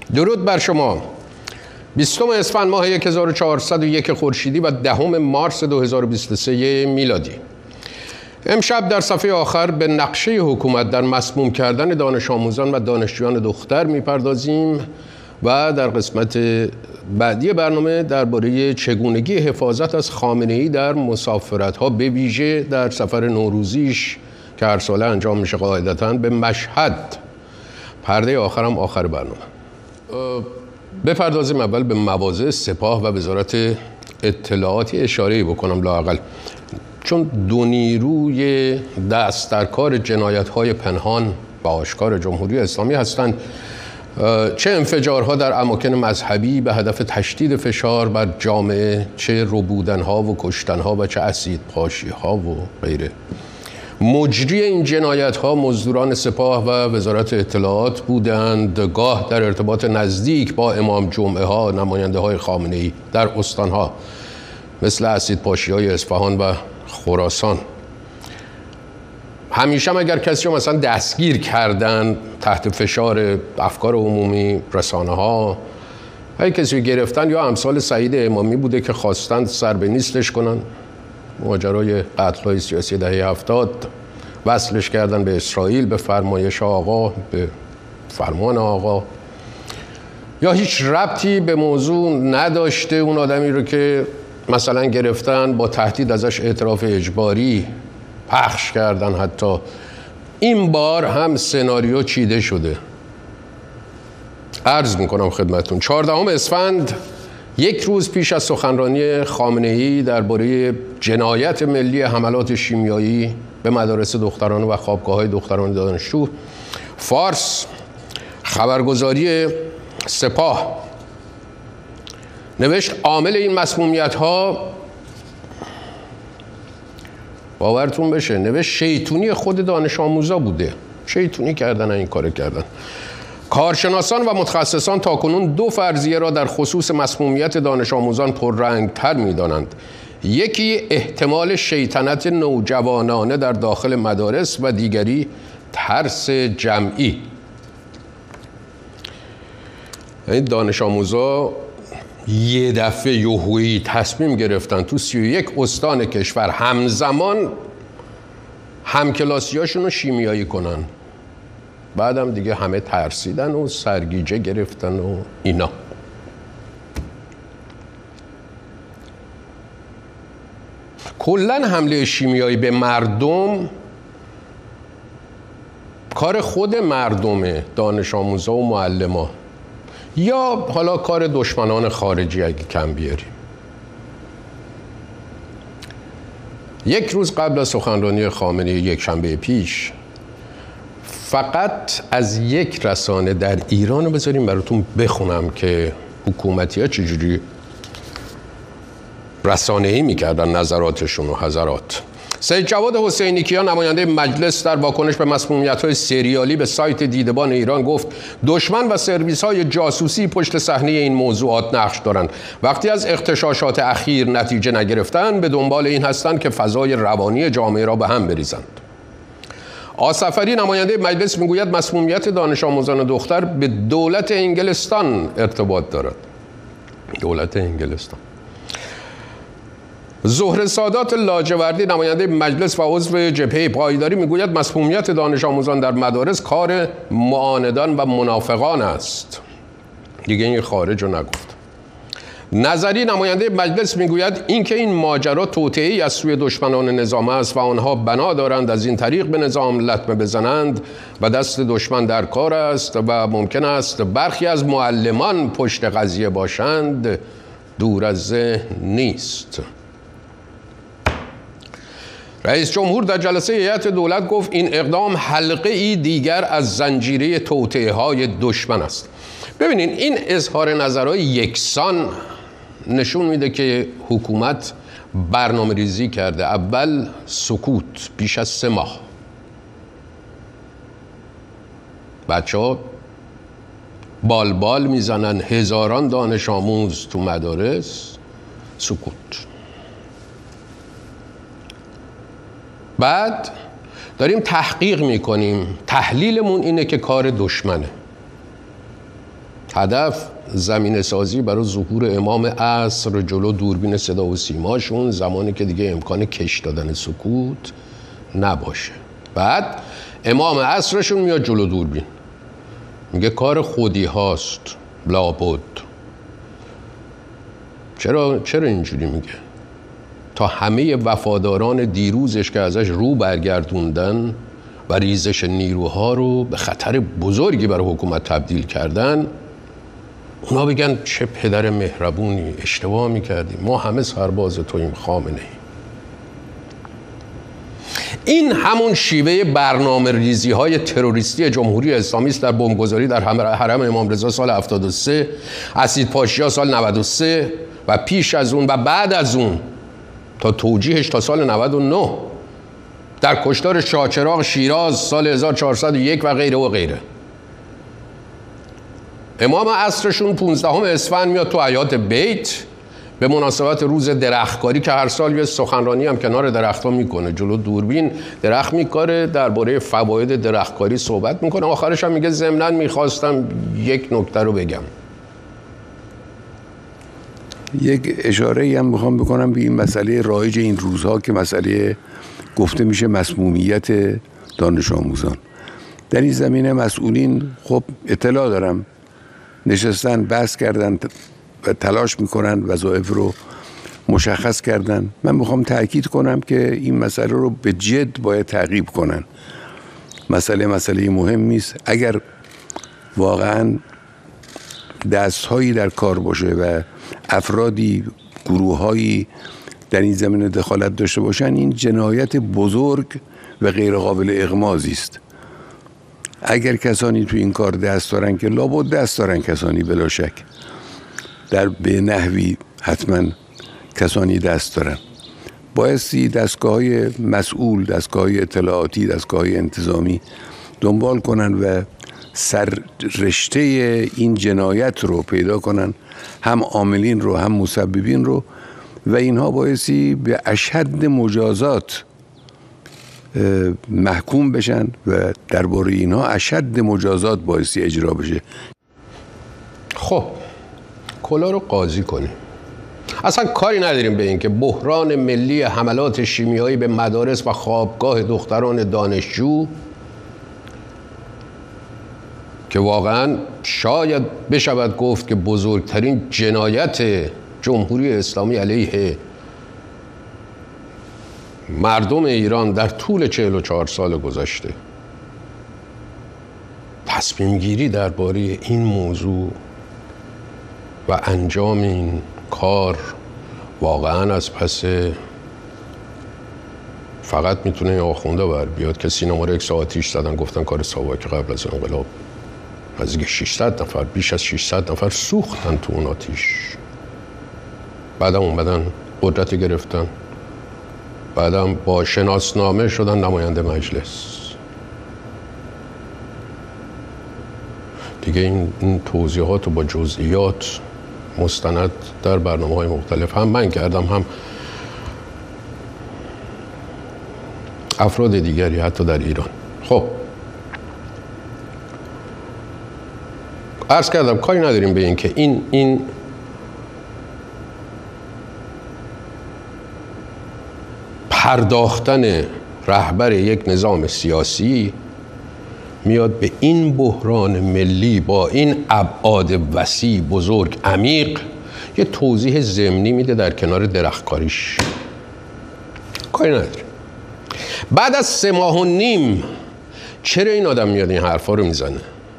درود بر شما. 20 اسفند ماه 1401 خورشیدی و 10 مارس 2023 میلادی. امشب در صفحه آخر به نقشه حکومت در مسموم کردن دانش آموزان و دانشجویان دختر میپردازیم و در قسمت بعدی برنامه درباره چگونگی حفاظت از خامنه‌ای در مسافرت‌ها به ویژه در سفر نوروزیش که هر ساله انجام میشه قاعدتاً به مشهد. پرده آخرم آخر برنامه. بپردازیم اول به مواضع سپاه و وزارت اطلاعاتی اشاره‌ای بکنم لااقل، چون دو نیروی دست در کار جنایت‌های پنهان و آشکار جمهوری اسلامی هستند. چه انفجارها در اماکن مذهبی به هدف تشدید فشار بر جامعه، چه ربودنها و کشتنها و چه اسیدپاشی‌ها و غیره. مجری این جنایت‌ها مزدوران سپاه و وزارت اطلاعات بودند، گاه در ارتباط نزدیک با امام جمعه‌ها، نماینده‌های خامنه‌ای در استان‌ها مثل اسیدپاشی‌های اصفهان و خراسان. همیشه اگر کسی رو مثلا دستگیر کردن تحت فشار افکار عمومی، رسانه‌ها، اگه کسی رو گرفتن یا امثال سعید امامی بوده که خواستند سر به نیستش کنن، ماجرای قتل‌های سیاسی دهه 70 وصلش کردن به اسرائیل، به فرمایش آقا، به فرمان آقا، یا هیچ ربطی به موضوع نداشته اون آدمی رو که مثلا گرفتن با تهدید ازش اعتراف اجباری پخش کردن. حتی این بار هم سناریو چیده شده. عرض میکنم خدمتون 14 اسفند، یک روز پیش از سخنرانی خامنه‌ای درباره جنایت ملی حملات شیمیایی به مدارس دختران و خوابگاه‌های دختران دانشجو، فارس خبرگزاری سپاه نوشت عامل این مسمومیت‌ها، باورتون بشه، نوشت شیطونی خود دانش آموزا بوده. شیطونی کردن، این کار کردن. کارشناسان و متخصصان تاکنون دو فرضیه را در خصوص مسمومیت دانش آموزان پررنگ‌تر می‌دانند. یکی احتمال شیطنت نوجوانانه در داخل مدارس و دیگری ترس جمعی. این دانش آموزا یه دفعه یهویی تصمیم گرفتن تو 31 استان کشور همزمان همکلاسیاشون رو شیمیایی کنن. بعدم دیگه همه ترسیدن و سرگیجه گرفتن و اینا. کلن حمله شیمیایی به مردم کار خود مردمه، دانش آموزا و معلما، یا حالا کار دشمنان خارجی اگه کم بیاریم. یک روز قبل از سخنرانی خامنه‌ای یک شنبه پیش، فقط از یک رسانه در ایران رو بذاریم براتون بخونم که حکومتی ها چجوری رسانه‌ای میکردن نظراتشون و حضرات. سید جواد حسینیکیا نماینده مجلس در واکنش به مسمومیت‌های سریالی به سایت دیدبان ایران گفت دشمن و سرویس‌های جاسوسی پشت صحنه این موضوعات نقش دارند. وقتی از اغتشاشات اخیر نتیجه نگرفتن به دنبال این هستند که فضای روانی جامعه را به هم بریزند. آصفری نماینده مجلس میگوید مسمومیت دانش آموزان دختر به دولت انگلستان ارتباط دارد. دولت انگلستان. زهره سادات لاجوردی نماینده مجلس و عضو جبهه پایداری میگوید مسمومیت دانش آموزان در مدارس کار معاندان و منافقان است. دیگه این خارج رو نگفت. نظری نماینده مجلس میگوید اینکه این ماجرا توطئه‌ای از سوی دشمنان نظام است و آنها بنا دارند از این طریق به نظام لطمه بزنند و دست دشمن در کار است و ممکن است برخی از معلمان پشت قضیه باشند، دور از ذهن نیست. رئیس جمهور در جلسه هیئت دولت گفت این اقدام حلقه ای دیگر از زنجیره توطئه‌های دشمن است. ببینین این اظهار نظرهای یکسان نشون میده که حکومت برنامه ریزی کرده. اول سکوت بیش از 3 ماه. بچه‌ها بال میزنن، هزاران دانش آموز تو مدارس، سکوت. بعد داریم تحقیق میکنیم، تحلیلمون اینه که کار دشمنه. هدف زمینه سازی برای ظهور امام عصر جلو دوربین صدا و سیماشون، زمانی که دیگه امکان کش دادن سکوت نباشه. بعد امام عصرشون میاد جلو دوربین، میگه کار خودی هاست لابد. چرا اینجوری میگه؟ تا همه وفاداران دیروزش که ازش رو برگردوندن و ریزش نیروها رو به خطر بزرگی برای حکومت تبدیل کردن، اونا بگن چه پدر مهربونی، اشتباه میکردیم، ما همه سرباز توییم خامنه‌ای. این همون شیوه برنامه ریزی های تروریستی جمهوری اسلامی است در بمبگذاری در حرم امام رضا سال 73، اسید پاشیا سال 93 و پیش از اون و بعد از اون تا توجیهش تا سال 99، در کشتار شاهچراغ شیراز سال 1401 و غیره و غیره. امام عصرشون 15 اسفند میاد تو حیات بیت به مناسبت روز درختکاری که هر سال یه سخنرانی هم کنار درخت‌ها میکنه، جلو دوربین درخت میکاره، درباره فواید درختکاری صحبت میکنه. آخرش هم میگه ضمناً میخواستم یک نکته رو بگم. یک اشاره‌ای هم میخوام بکنم به این مسئله رایج این روزها که مسئله گفته میشه مسمومیت دانش آموزان. در این زمینه مسئولین خب اطلاع دارم نشستن بحث کردن و تلاش میکنن وظایف رو مشخص کردن. من میخوام تأکید کنم که این مسئله رو به جد باید تعقیب کنن. مسئله مهمی است. اگر واقعا دستهایی در کار باشه و افرادی گروههایی در این زمینه دخالت داشته باشن، این جنایت بزرگ و غیر قابل اغماضی است. اگر کسانی تو این کار دست دارن که لابد دست دارن، کسانی بلا شک در به نحوی حتما کسانی دست دارن، بایستی دستگاه‌های مسئول، دستگاه‌های اطلاعاتی، دستگاه‌های انتظامی دنبال کنن و سر رشته این جنایت رو پیدا کنن، هم عاملین رو هم مسببین رو، و اینها بایستی به اشد مجازات محکوم بشن و درباره اینها اشد مجازات بایستی اجرا بشه. خب کلا رو قاضی کنیم. اصلا کاری نداریم به این که بحران ملی حملات شیمیایی به مدارس و خوابگاه دختران دانشجو که واقعا شاید بشود گفت که بزرگترین جنایت جمهوری اسلامی علیه مردم ایران در طول 44 سال گذشته، تصمیم گیری درباره این موضوع و انجام این کار واقعا از پس فقط میتونه این آخونده بر بیاد که سینما رو 1 ساعت آتیش زدن، گفتن کار ساواک قبل از انقلاب نزدیک 600 نفر، بیش از 600 نفر سوختن تو اون آتیش. بعدم اومدن قدرت گرفتن، بعدم با شناسنامه شدن نماینده مجلس. دیگه این توضیحات رو با جزئیات مستند در برنامه‌های مختلف هم من کردم، هم افراد دیگری حتی در ایران. خب عرض کردم کاری نداریم به این که این پرداختن رهبر یک نظام سیاسی میاد به این بحران ملی با این ابعاد وسیع، بزرگ، عمیق یه توضیح ضمنی میده در کنار درختکاریش. کاری نداریم. بعد از 3.5 ماه چرا این آدم میاد این حرفا رو میزنه؟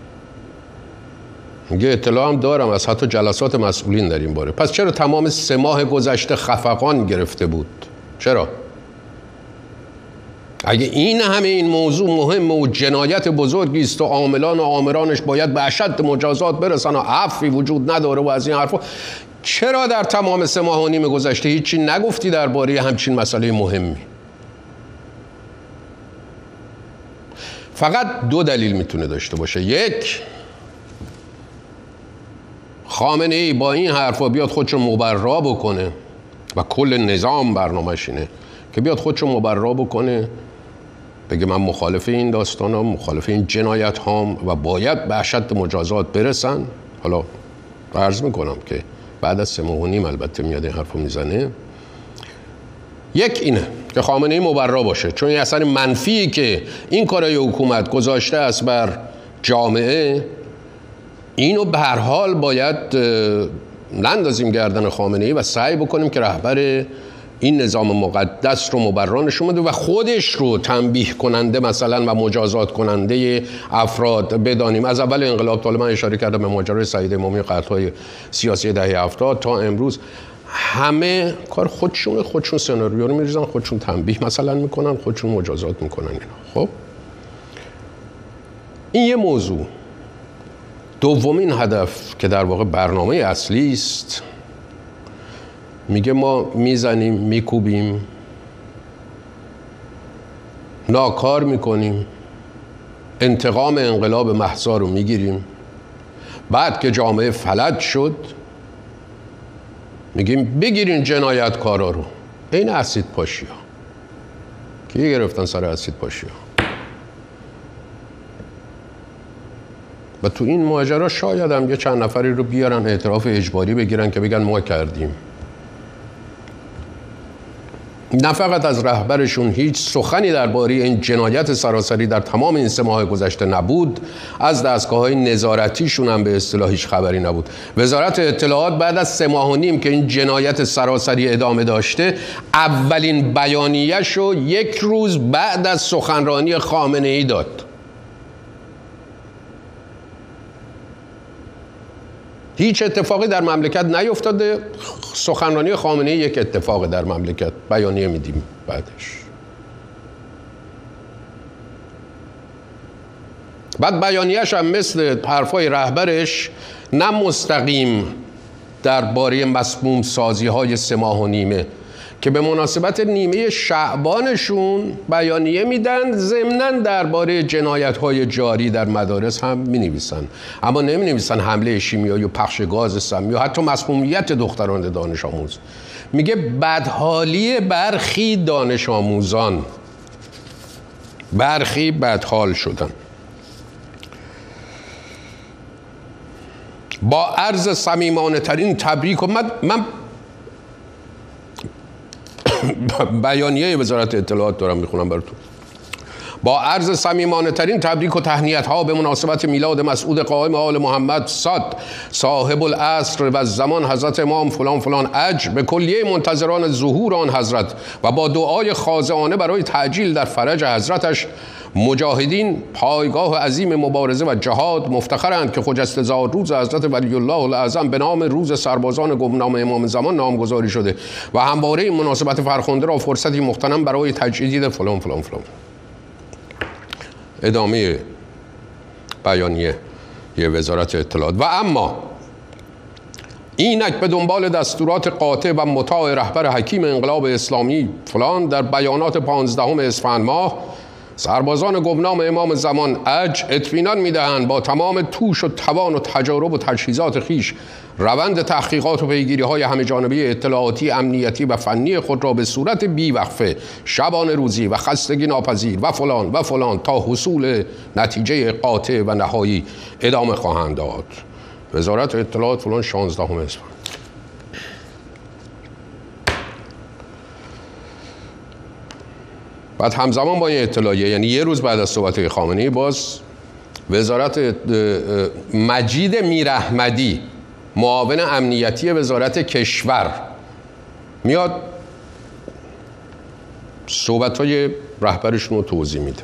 میگه اطلاع هم دارم از حتی جلسات مسئولین در این باره. پس چرا تمام 3 ماه گذشته خفقان گرفته بود؟ چرا؟ اگه این همه این موضوع مهمه و جنایت بزرگی است و عاملان و آمرانش باید به اشد مجازات برسن و عفوی وجود نداره و از این حرفا، چرا در تمام 3.5 ماه گذشته هیچی نگفتی درباره همچین مسئله مهمی؟ فقط 2 دلیل میتونه داشته باشه. یک، خامنه ای با این حرفا بیاد خودشو مبرا بکنه و کل نظام برنامه‌ش اینه که بیاد خودشو مبرا بکنه، بگه من مخالف این داستانم، مخالف این جنایت هام و باید به اشد مجازات برسن. حالا عرض میکنم که بعد از 3.5 ماه البته میاد این حرفو میزنه. یک اینه که خامنه‌ای مبرا باشه، چون این اثر منفی که این کارای حکومت گذاشته است بر جامعه، اینو به هر حال باید نندازیم گردن خامنه‌ای و سعی بکنیم که رهبر این نظام مقدس رو مبرا نشون بده و خودش رو تنبیه کننده مثلا و مجازات کننده افراد بدانیم. از اول انقلاب، تا من اشاره کردم به ماجرای سعید امامی، قتل‌های سیاسی دهه 70 تا امروز، همه کار خودشون سناریو رو میریزن، خودشون تنبیه مثلا میکنن، خودشون مجازات میکنن اینا. خب این یه موضوع. دومین هدف که در واقع برنامه اصلی است، میگه ما میزنیم، میکوبیم، ناکار میکنیم، انتقام انقلاب مهسا رو میگیریم، بعد که جامعه فلج شد میگیم بگیرین جنایتکارا رو. این اسید پاشی ها کی گرفتن سر اسید پاشی ها؟ و تو این ماجرا شاید هم یه چند نفری رو بیارن اعتراف اجباری بگیرن که بگن ما کردیم. نه فقط از رهبرشون هیچ سخنی درباره این جنایت سراسری در تمام این 3 ماه گذشته نبود، از دستگاه‌های نظارتیشون هم به اصطلاح هیچ خبری نبود. وزارت اطلاعات بعد از 3.5 ماه که این جنایت سراسری ادامه داشته، اولین بیانیه‌ش رو 1 روز بعد از سخنرانی خامنه‌ای داد. هیچ اتفاقی در مملکت نیفتاده، سخنرانی خامنه‌ای یک اتفاق در مملکت، بیانیه میدیم بعدش. بعد بیانیه‌اش هم مثل حرفای رهبرش نه مستقیم درباره مسموم سازی‌های 3.5 ماه که به مناسبت نیمه شعبانشون بیانیه میدن، ضمناً درباره جنایت‌های جاری در مدارس هم می‌نویسن، اما نمی‌نویسن حمله شیمیایی و پخش گاز سمی و حتی مسمومیت دختران دانش آموز. میگه بدحالی برخی دانش آموزان، برخی بدحال شدن. با عرض صمیمانه ترین تبریک، و من بیانیه وزارت اطلاعات دارم میخونم براتون. با عرض صمیمانه ترین تبریک و تهنیت ها به مناسبت میلاد مسعود قائم آل محمد صاد صاحب العصر و الزمان حضرت امام فلان فلان اج، به کلیه منتظران ظهور آن حضرت و با دعای خاضعانه برای تعجیل در فرج حضرتش، مجاهدین پایگاه عظیم مبارزه و جهاد مفتخرند که خجسته زاد روز حضرت ولی الله الاعظم به نام روز سربازان گمنام امام زمان نامگذاری شده و همواره این مناسبت فرخنده را فرصتی مغتنم برای تجدید فلان فلان فلان. ادامه بیانیه یه وزارت اطلاعات. و اما اینک به دنبال دستورات قاطع و مطاع رهبر حکیم انقلاب اسلامی فلان، در بیانات 15 اسفند ماه سربازان گمنام امام زمان اج اطمینان میدهند با تمام توش و توان و تجارب و تجهیزات خیش روند تحقیقات و پیگیری‌های همه‌جانبه اطلاعاتی، امنیتی و فنی خود را به صورت بیوقفه، شبانه روزی و خستگی ناپذیر و فلان و فلان تا حصول نتیجه قاطع و نهایی ادامه خواهند داد. وزارت اطلاعات فلان 16 اسفند. بعد همزمان با این اطلاعیه، یعنی یه روز بعد از صحبت خامنه‌ای، باز وزارت مجید میراحمدی معاون امنیتی وزارت کشور میاد صحبت‌های رهبرشون رو توضیح میده.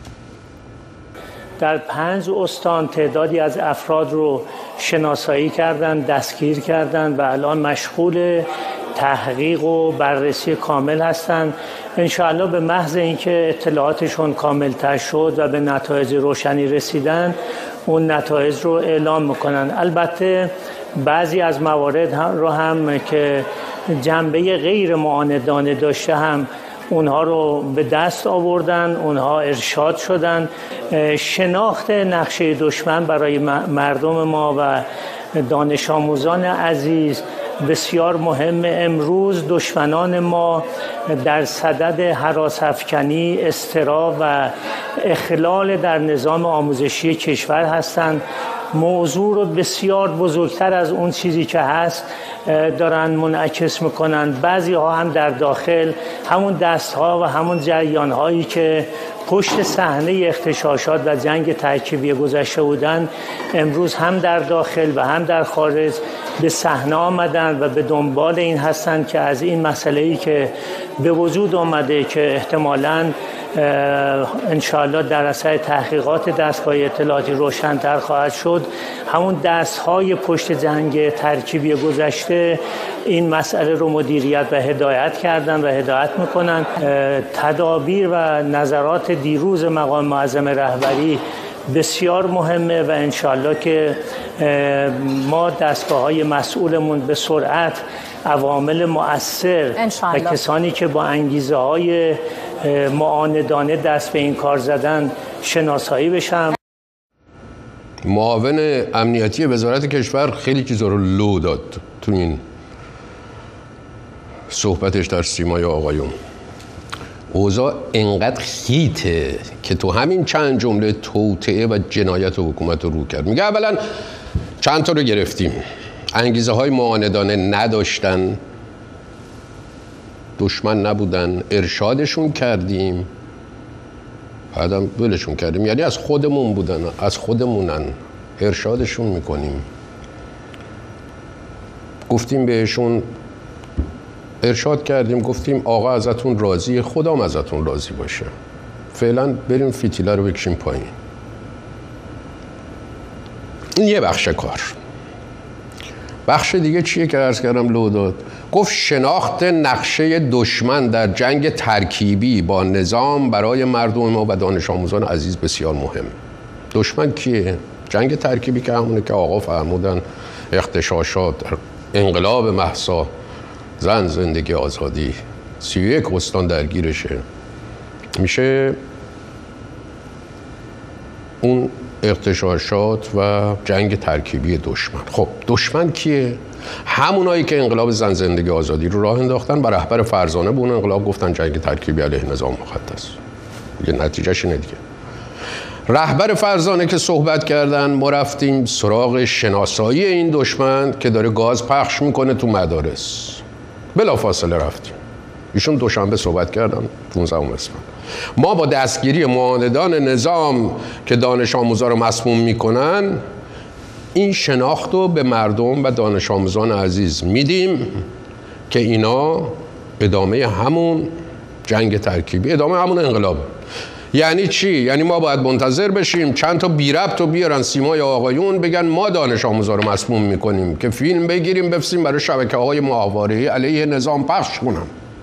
در 5 استان تعدادی از افراد رو شناسایی کردن، دستگیر کردن و الان مشغول تحقیق و بررسی کامل هستند. انشاءالله به محض اینکه اطلاعاتشون کاملتر شد و به نتایج روشنی رسیدن، اون نتایج رو اعلام میکنن. البته بعضی از موارد رو هم که جنبه غیر معاندانه داشته هم اونها رو به دست آوردن، اونها ارشاد شدن. شناخت نقشه دشمن برای مردم ما و دانش آموزان عزیز بسیار مهم. امروز دشمنان ما در صدد هراس‌افکنی، اضطراب و اخلال در نظام آموزشی کشور هستند. موضوع رو بسیار بزرگتر از اون چیزی که هست دارن منعکس میکنن. بعضی ها هم در داخل همون دست ها و همون جریان هایی که پشت صحنه اغتشاشات و جنگ ترکیبی گذشته بودن، امروز هم در داخل و هم در خارج به صحنه آمدن و به دنبال این هستن که از این مسئله‌ای که به وجود آمده که احتمالاً انشاءالله در اثر تحقیقات دستگاه اطلاعاتی روشن‌تر خواهد شد، همون دست‌های پشت جنگ ترکیبی گذشته این مسئله رو مدیریت و هدایت کردن و هدایت میکنن. تدابیر و نظرات دیروز مقام معظم رهبری بسیار مهمه و انشاءالله که ما دستگاه‌های مسئولمون به سرعت عوامل مؤثر و کسانی که با انگیزه‌های معاندانه دست به این کار زدن شناسایی بشن. معاون امنیتی وزارت کشور خیلی چیزا رو لو داد تو این صحبتش در سیمای آقایون. اوضاع انقدر خیته که تو همین چند جمله توطئه و جنایت حکومت رو کرد. میگه اولا چند تا رو گرفتیم، انگیزه های معاندانه نداشتن، دشمن نبودن، ارشادشون کردیم، بعدم ولشون کردیم، یعنی از خودمون بودن، از خودمونن، ارشادشون میکنیم. گفتیم بهشون، ارشاد کردیم، گفتیم آقا ازتون راضیه، خدام ازتون راضی باشه، فعلا بریم فتیله رو بکشیم پایین. این یه بخش کار. بخش دیگه چیه که عرض کردم لو داد؟ گفت شناخت نقشه دشمن در جنگ ترکیبی با نظام برای مردم ما و دانش آموزان عزیز بسیار مهم. دشمن کیه؟ جنگ ترکیبی که همونه که آقا فرمودن، اغتشاشات، انقلاب مهسا، زن، زندگی، آزادی، 31 استان درگیرشه، میشه اون اغتشاشات و جنگ ترکیبی دشمن. خب دشمن کیه؟ همونایی که انقلاب زن، زندگی، آزادی رو راه انداختن و رهبر فرزانه به اون انقلاب گفتن جنگ ترکیبی علیه نظام مقدس. دیگه نتیجهش اینه دیگه. رهبر فرزانه که صحبت کردن، ما رفتیم سراغ شناسایی این دشمن که داره گاز پخش میکنه تو مدارس. بلافاصله رفتیم. ایشون دوشنبه صحبت کردن 15 اسفند. ما با دستگیری معاندان نظام که دانش آموزا رو مسموم میکنن، این شناخت رو به مردم و دانش آموزان عزیز میدیم که اینا ادامه همون جنگ ترکیبی، ادامه همون انقلاب. یعنی چی؟ یعنی ما باید منتظر بشیم چند تا بی ربط رو بیارن سیمای آقایون بگن ما دانش آموزا رو مسموم میکنیم، که فیلم بگیریم بفرستیم برای شبکه‌های ماهواره‌ای علیه نظام پخش کنن.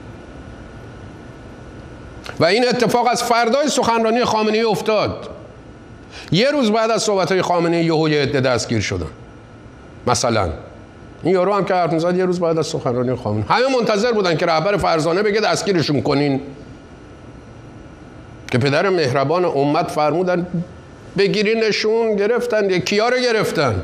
و این اتفاق از فردای سخنرانی خامنه‌ای افتاد. یه روز بعد از صحبت‌های خامنه‌ای یهو یه عده دستگیر شدن. مثلا این یارو هم که حرف می‌زد یه روز بعد از سخنرانی خامنه‌ای، همه منتظر بودن که رهبر فرزانه بگه دستگیرشون کنین، که پدر مهربان امت فرمودن بگیرینشون. گرفتن. کیا رو گرفتن؟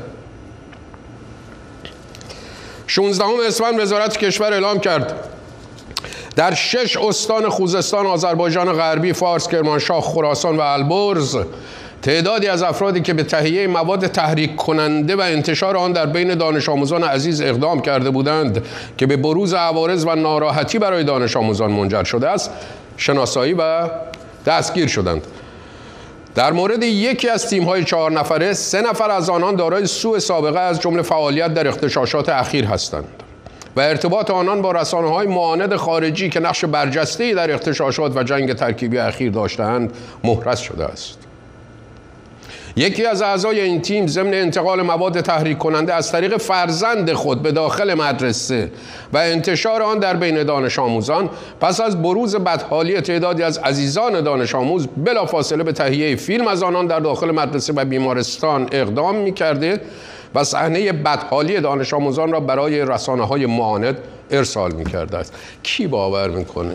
16 اسفند وزارت کشور اعلام کرد در 6 استان خوزستان، آذربایجان غربی، فارس، کرمانشاه، خراسان و البرز تعدادی از افرادی که به تهیه مواد تحریک کننده و انتشار آن در بین دانش آموزان عزیز اقدام کرده بودند که به بروز عوارض و ناراحتی برای دانش آموزان منجر شده است، شناسایی و دستگیر شدند. در مورد یکی از تیم‌های 4 نفره، 3 نفر از آنان دارای سوء سابقه از جمله فعالیت در اغتشاشات اخیر هستند و ارتباط آنان با رسانه‌های معاند خارجی که نقش برجسته‌ای در اغتشاشات و جنگ ترکیبی اخیر داشته‌اند محرز شده است. یکی از اعضای این تیم ضمن انتقال مواد تحریک کننده از طریق فرزند خود به داخل مدرسه و انتشار آن در بین دانش آموزان، پس از بروز بدحالی تعدادی از عزیزان دانش آموز بلافاصله به تهیه فیلم از آنان در داخل مدرسه و بیمارستان اقدام می‌کرده و صحنه بدحالی دانش آموزان را برای رسانه‌های معاند ارسال می‌کرده است. کی باور می‌کنه؟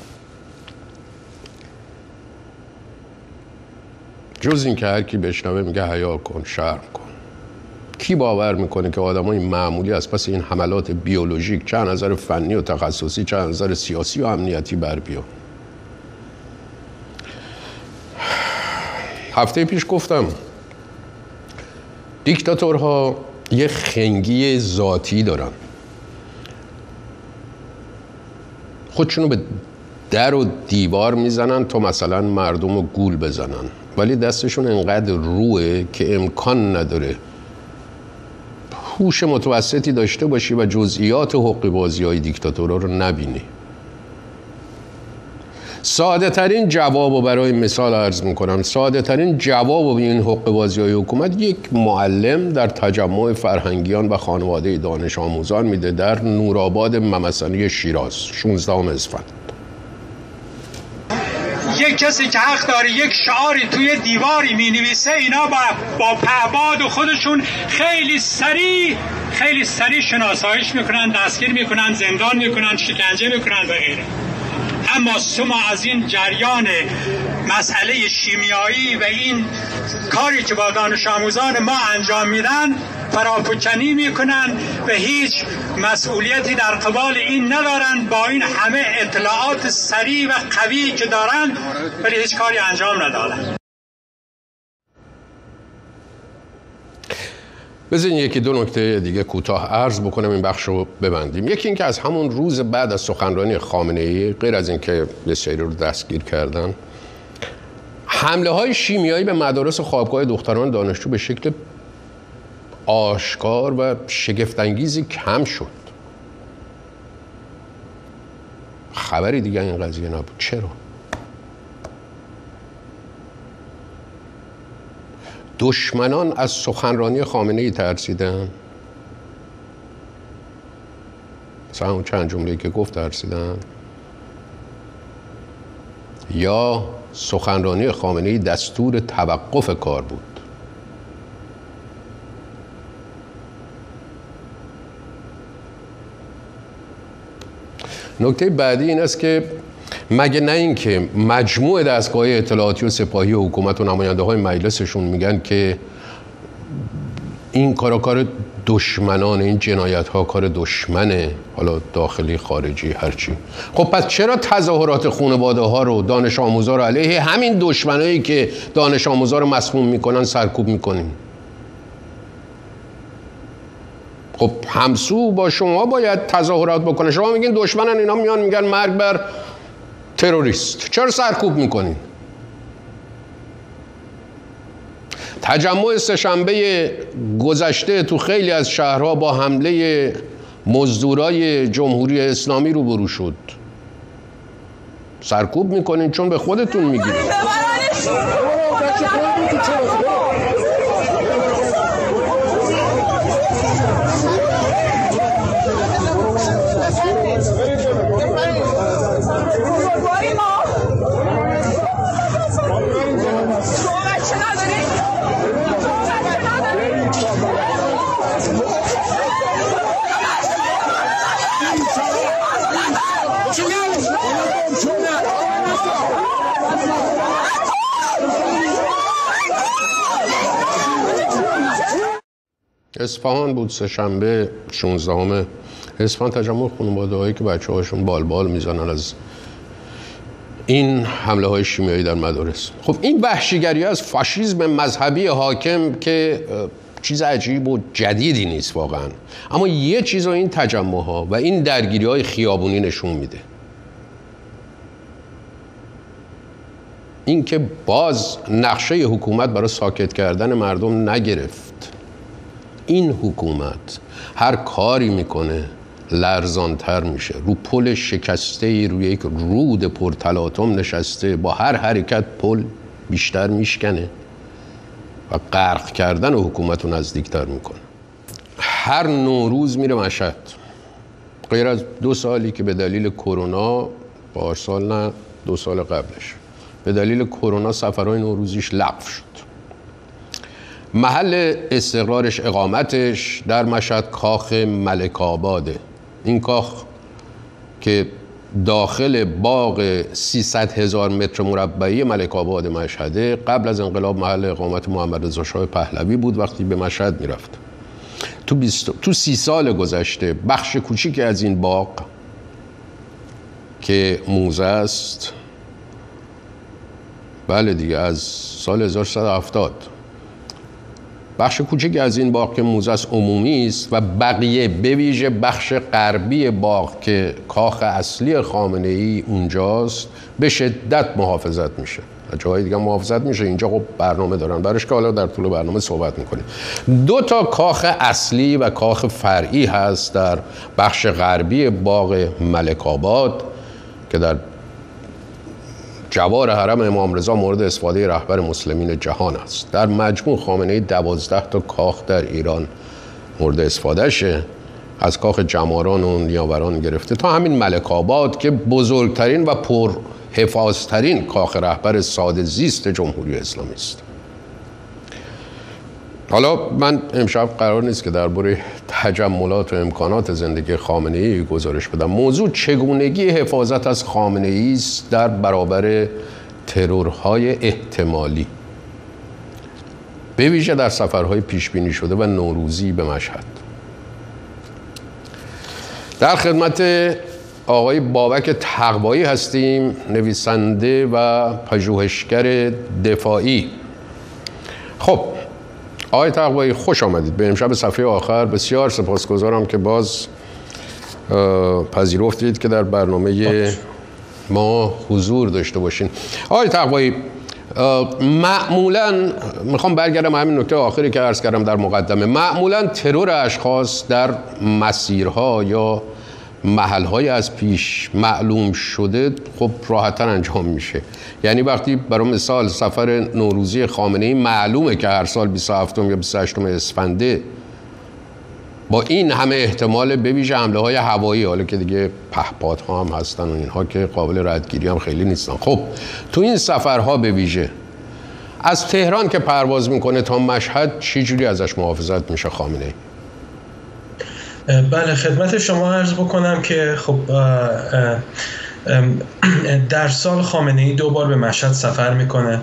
جز این که هر کی بشنوه میگه حیا کن، شرم کن. کی باور میکنه که آدمای معمولی از پس این حملات بیولوژیک، چه از نظر فنی و تخصصی، چه از نظر سیاسی و امنیتی بر بیان؟ هفته پیش گفتم دیکتاتورها یه خنگی ذاتی دارن، خودشونو به در و دیوار میزنن تا مثلا مردم رو گول بزنن، ولی دستشون انقدر روه که امکان نداره هوش متوسطی داشته باشی و جزئیات حقوق بازی های دیکتاتورها رو نبینی. ساده ترین جواب رو برای مثال عرض میکنم، ساده ترین جواب به این حقوق بازی های حکومت یک معلم در تجمع فرهنگیان و خانواده دانش آموزان میده در نورآباد ممسنی شیراز 16 اسفند. یک کسی که حق داره یک شعاری توی دیواری می نویسه، اینا با پهباد و خودشون خیلی سریع شناساییش میکنن، دستگیر میکنن، زندان میکنن، شکنجه میکنن و غیره. اما شما از این جریان مسئله شیمیایی و این کاری که با دانش آموزان ما انجام میدن فراپوکنی میکنن و هیچ مسئولیتی در قبال این ندارن، با این همه اطلاعات سریع و قوی که دارن ولی هیچ کاری انجام ندادن. بذارین یکی دو نکته دیگه کوتاه عرض بکنم این بخش رو ببندیم. یکی این که از همون روز بعد از سخنرانی خامنه‌ای، غیر از این که بسیاری رو دستگیر کردن، حمله های شیمیایی به مدارس و خوابگاه دختران دانشجو به شکل آشکار و شگفت‌انگیزی کم شد. خبری دیگه این قضیه نبود. چرا؟ دشمنان از سخنرانی خامنه‌ای ترسیدن، مثلا اون چند جمله‌ای که گفت ترسیدن، یا سخنرانی خامنه‌ای دستور توقف کار بود؟ نکته بعدی این است که مگه نه این که مجموع دستگاه اطلاعاتی و سپاهی و حکومت و نماینده های مجلسشون میگن که این کار دشمنان، این جنایت ها کار دشمنه، حالا داخلی خارجی هرچی. خب پس چرا تظاهرات خانواده ها رو، دانش آموزا رو علیه همین دشمنایی که دانش آموزا رو مسموم میکنن سرکوب میکنین؟ خب همسو با شما باید تظاهرات بکنه. شما میگین دشمنن، اینا میان میگن مرگ بر تروریست، چرا سرکوب میکنین؟ تجمع سه‌شنبه گذشته تو خیلی از شهرها با حمله مزدورای جمهوری اسلامی روبرو شد. سرکوب میکنین چون به خودتون میگیرین. اصفهان بود سه‌شنبه 16 اصفهان، تجمع خانواده‌هایی که بچه‌هاشون بالبال میزنن از این حمله های شیمیایی در مدارس. خب این وحشیگری از فاشیسم مذهبی حاکم که چیز عجیب و جدیدی نیست واقعا، اما یه چیز رو این تجمع ها و این درگیری های خیابونی نشون میده، این که باز نقشه حکومت برای ساکت کردن مردم نگرفت. این حکومت هر کاری میکنه لرزانتر میشه، رو پل شکسته روی یک رود پرتلاطم نشسته، با هر حرکت پل بیشتر میشکنه و غرق کردن حکومت رو نزدیکتر میکنه. هر نوروز میره مشهد، غیر از 2 سالی که به دلیل کرونا، پارسال نه 2 سال قبلش به دلیل کرونا سفرهای نوروزیش لغو شد. محل استقرارش، اقامتش در مشهد کاخ ملک آباده. این کاخ که داخل باغ 300,000 متر مربعی ملک آباد مشهده، قبل از انقلاب محل اقامت محمد رضا شاه پهلوی بود وقتی به مشهد میرفت. تو 30 سال گذشته بخش کوچیکی از این باغ که موزه است، بله دیگه، از سال 1170 بخش کوچکی از این باغ که موزه عمومی است و بقیه به ویژه بخش غربی باغ که کاخ اصلی خامنه‌ای اونجاست به شدت محافظت میشه. جاهای دیگه محافظت میشه، اینجا خب برنامه دارن برش که حالا در طول برنامه صحبت میکنیم. 2 کاخ اصلی و کاخ فرعی هست در بخش غربی باغ ملک آباد که در جوار حرم امام رضا مورد استفاده رهبر مسلمین جهان است. در مجموع خامنه‌ای 12 کاخ در ایران مورد استفاده شه، از کاخ جماران و نیاوران گرفته تا همین ملک آباد که بزرگترین و پر حفاظترین کاخ رهبر ساده زیست جمهوری اسلامی است. حالا من امشب قرار نیست که درباره تجملات و امکانات زندگی خامنه‌ای گزارش بدم. موضوع چگونگی حفاظت از خامنه‌ای است در برابر ترورهای احتمالی، به ویژه در سفرهای پیش بینی شده و نوروزی به مشهد. در خدمت آقای بابک تقوایی هستیم، نویسنده و پژوهشگر دفاعی. خب آقای تقوایی خوش آمدید به امشب صفحه آخر. بسیار سپاسگزارم که باز پذیرفتید که در برنامه ما حضور داشته باشین. آقای تقوایی، معمولاً میخوام برگردم همین نکته آخری که عرض کردم در مقدمه. معمولاً ترور اشخاص در مسیرها یا محل‌های از پیش معلوم شده خب راحتاً انجام میشه. یعنی وقتی برای مثال سفر نوروزی خامنه‌ای معلومه که هر سال 27 یا 28 اسفنده با این همه احتمال به ویژه حمله‌های هوایی، حالا که دیگه پهپادها هم هستن و اینها که قابل ردگیری هم خیلی نیستن. خب تو این سفرها به ویژه از تهران که پرواز میکنه تا مشهد چه جوری ازش محافظت میشه خامنه‌ای؟ بله، خدمت شما عرض بکنم که خب در سال خامنه‌ای 2 بار به مشهد سفر میکنه.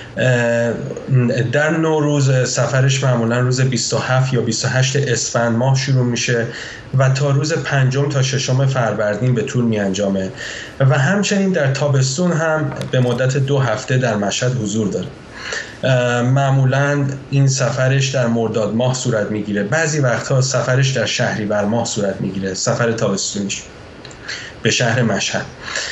در نوروز سفرش معمولا روز 27 یا 28 اسفند ماه شروع میشه و تا روز 5 تا 6 فروردین به طول میانجامه و همچنین در تابستون هم به مدت 2 هفته در مشهد حضور داره. معمولاً این سفرش در مرداد ماه صورت میگیره، بعضی وقتها سفرش در شهریور ماه صورت میگیره، سفر تابستونیش به شهر مشهد.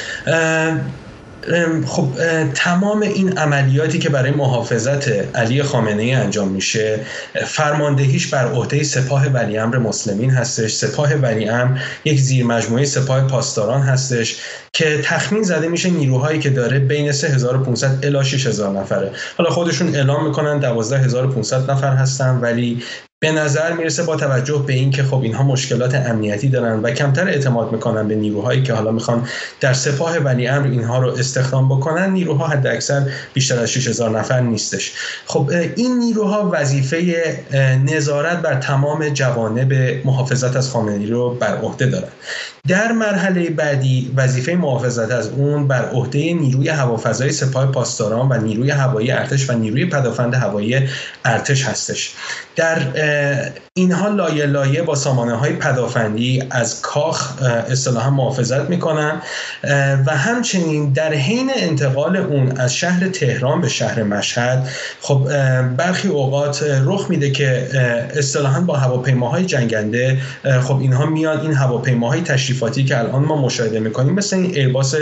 خب تمام این عملیاتی که برای محافظت علی خامنه‌ای انجام میشه فرماندهیش بر عهده سپاه ولیعمر مسلمین هستش. سپاه ولیعمر یک زیرمجموعه سپاه پاسداران هستش که تخمین زده میشه نیروهایی که داره بین 3500 الی 6000 نفره. حالا خودشون اعلام میکنن 12500 نفر هستن، ولی به نظر میرسه با توجه به این که خب اینها مشکلات امنیتی دارن و کمتر اعتماد میکنن به نیروهایی که حالا میخوان در سپاه ولیعمر اینها رو استخدام بکنن، نیروها حد اکثر بیشتر از 6000 نفر نیستش. خب این نیروها وظیفه نظارت بر تمام جوانب محافظت از خامنه‌ای رو بر عهده دارن. در مرحله بعدی وظیفه محافظت از اون بر عهده نیروی هوافضای سپاه پاسداران و نیروی هوایی ارتش و نیروی پدافند هوایی ارتش هستش. در اینها لایه لایه با سامانه‌های پدافندی از کاخ اصطلاحاً محافظت میکنن و همچنین در حین انتقال اون از شهر تهران به شهر مشهد خب برخی اوقات رخ میده که اصطلاحاً با هواپیماهای جنگنده خب اینها میان این هواپیماهای تشریفاتی که الان ما مشاهده میکنیم مثل این ایرباس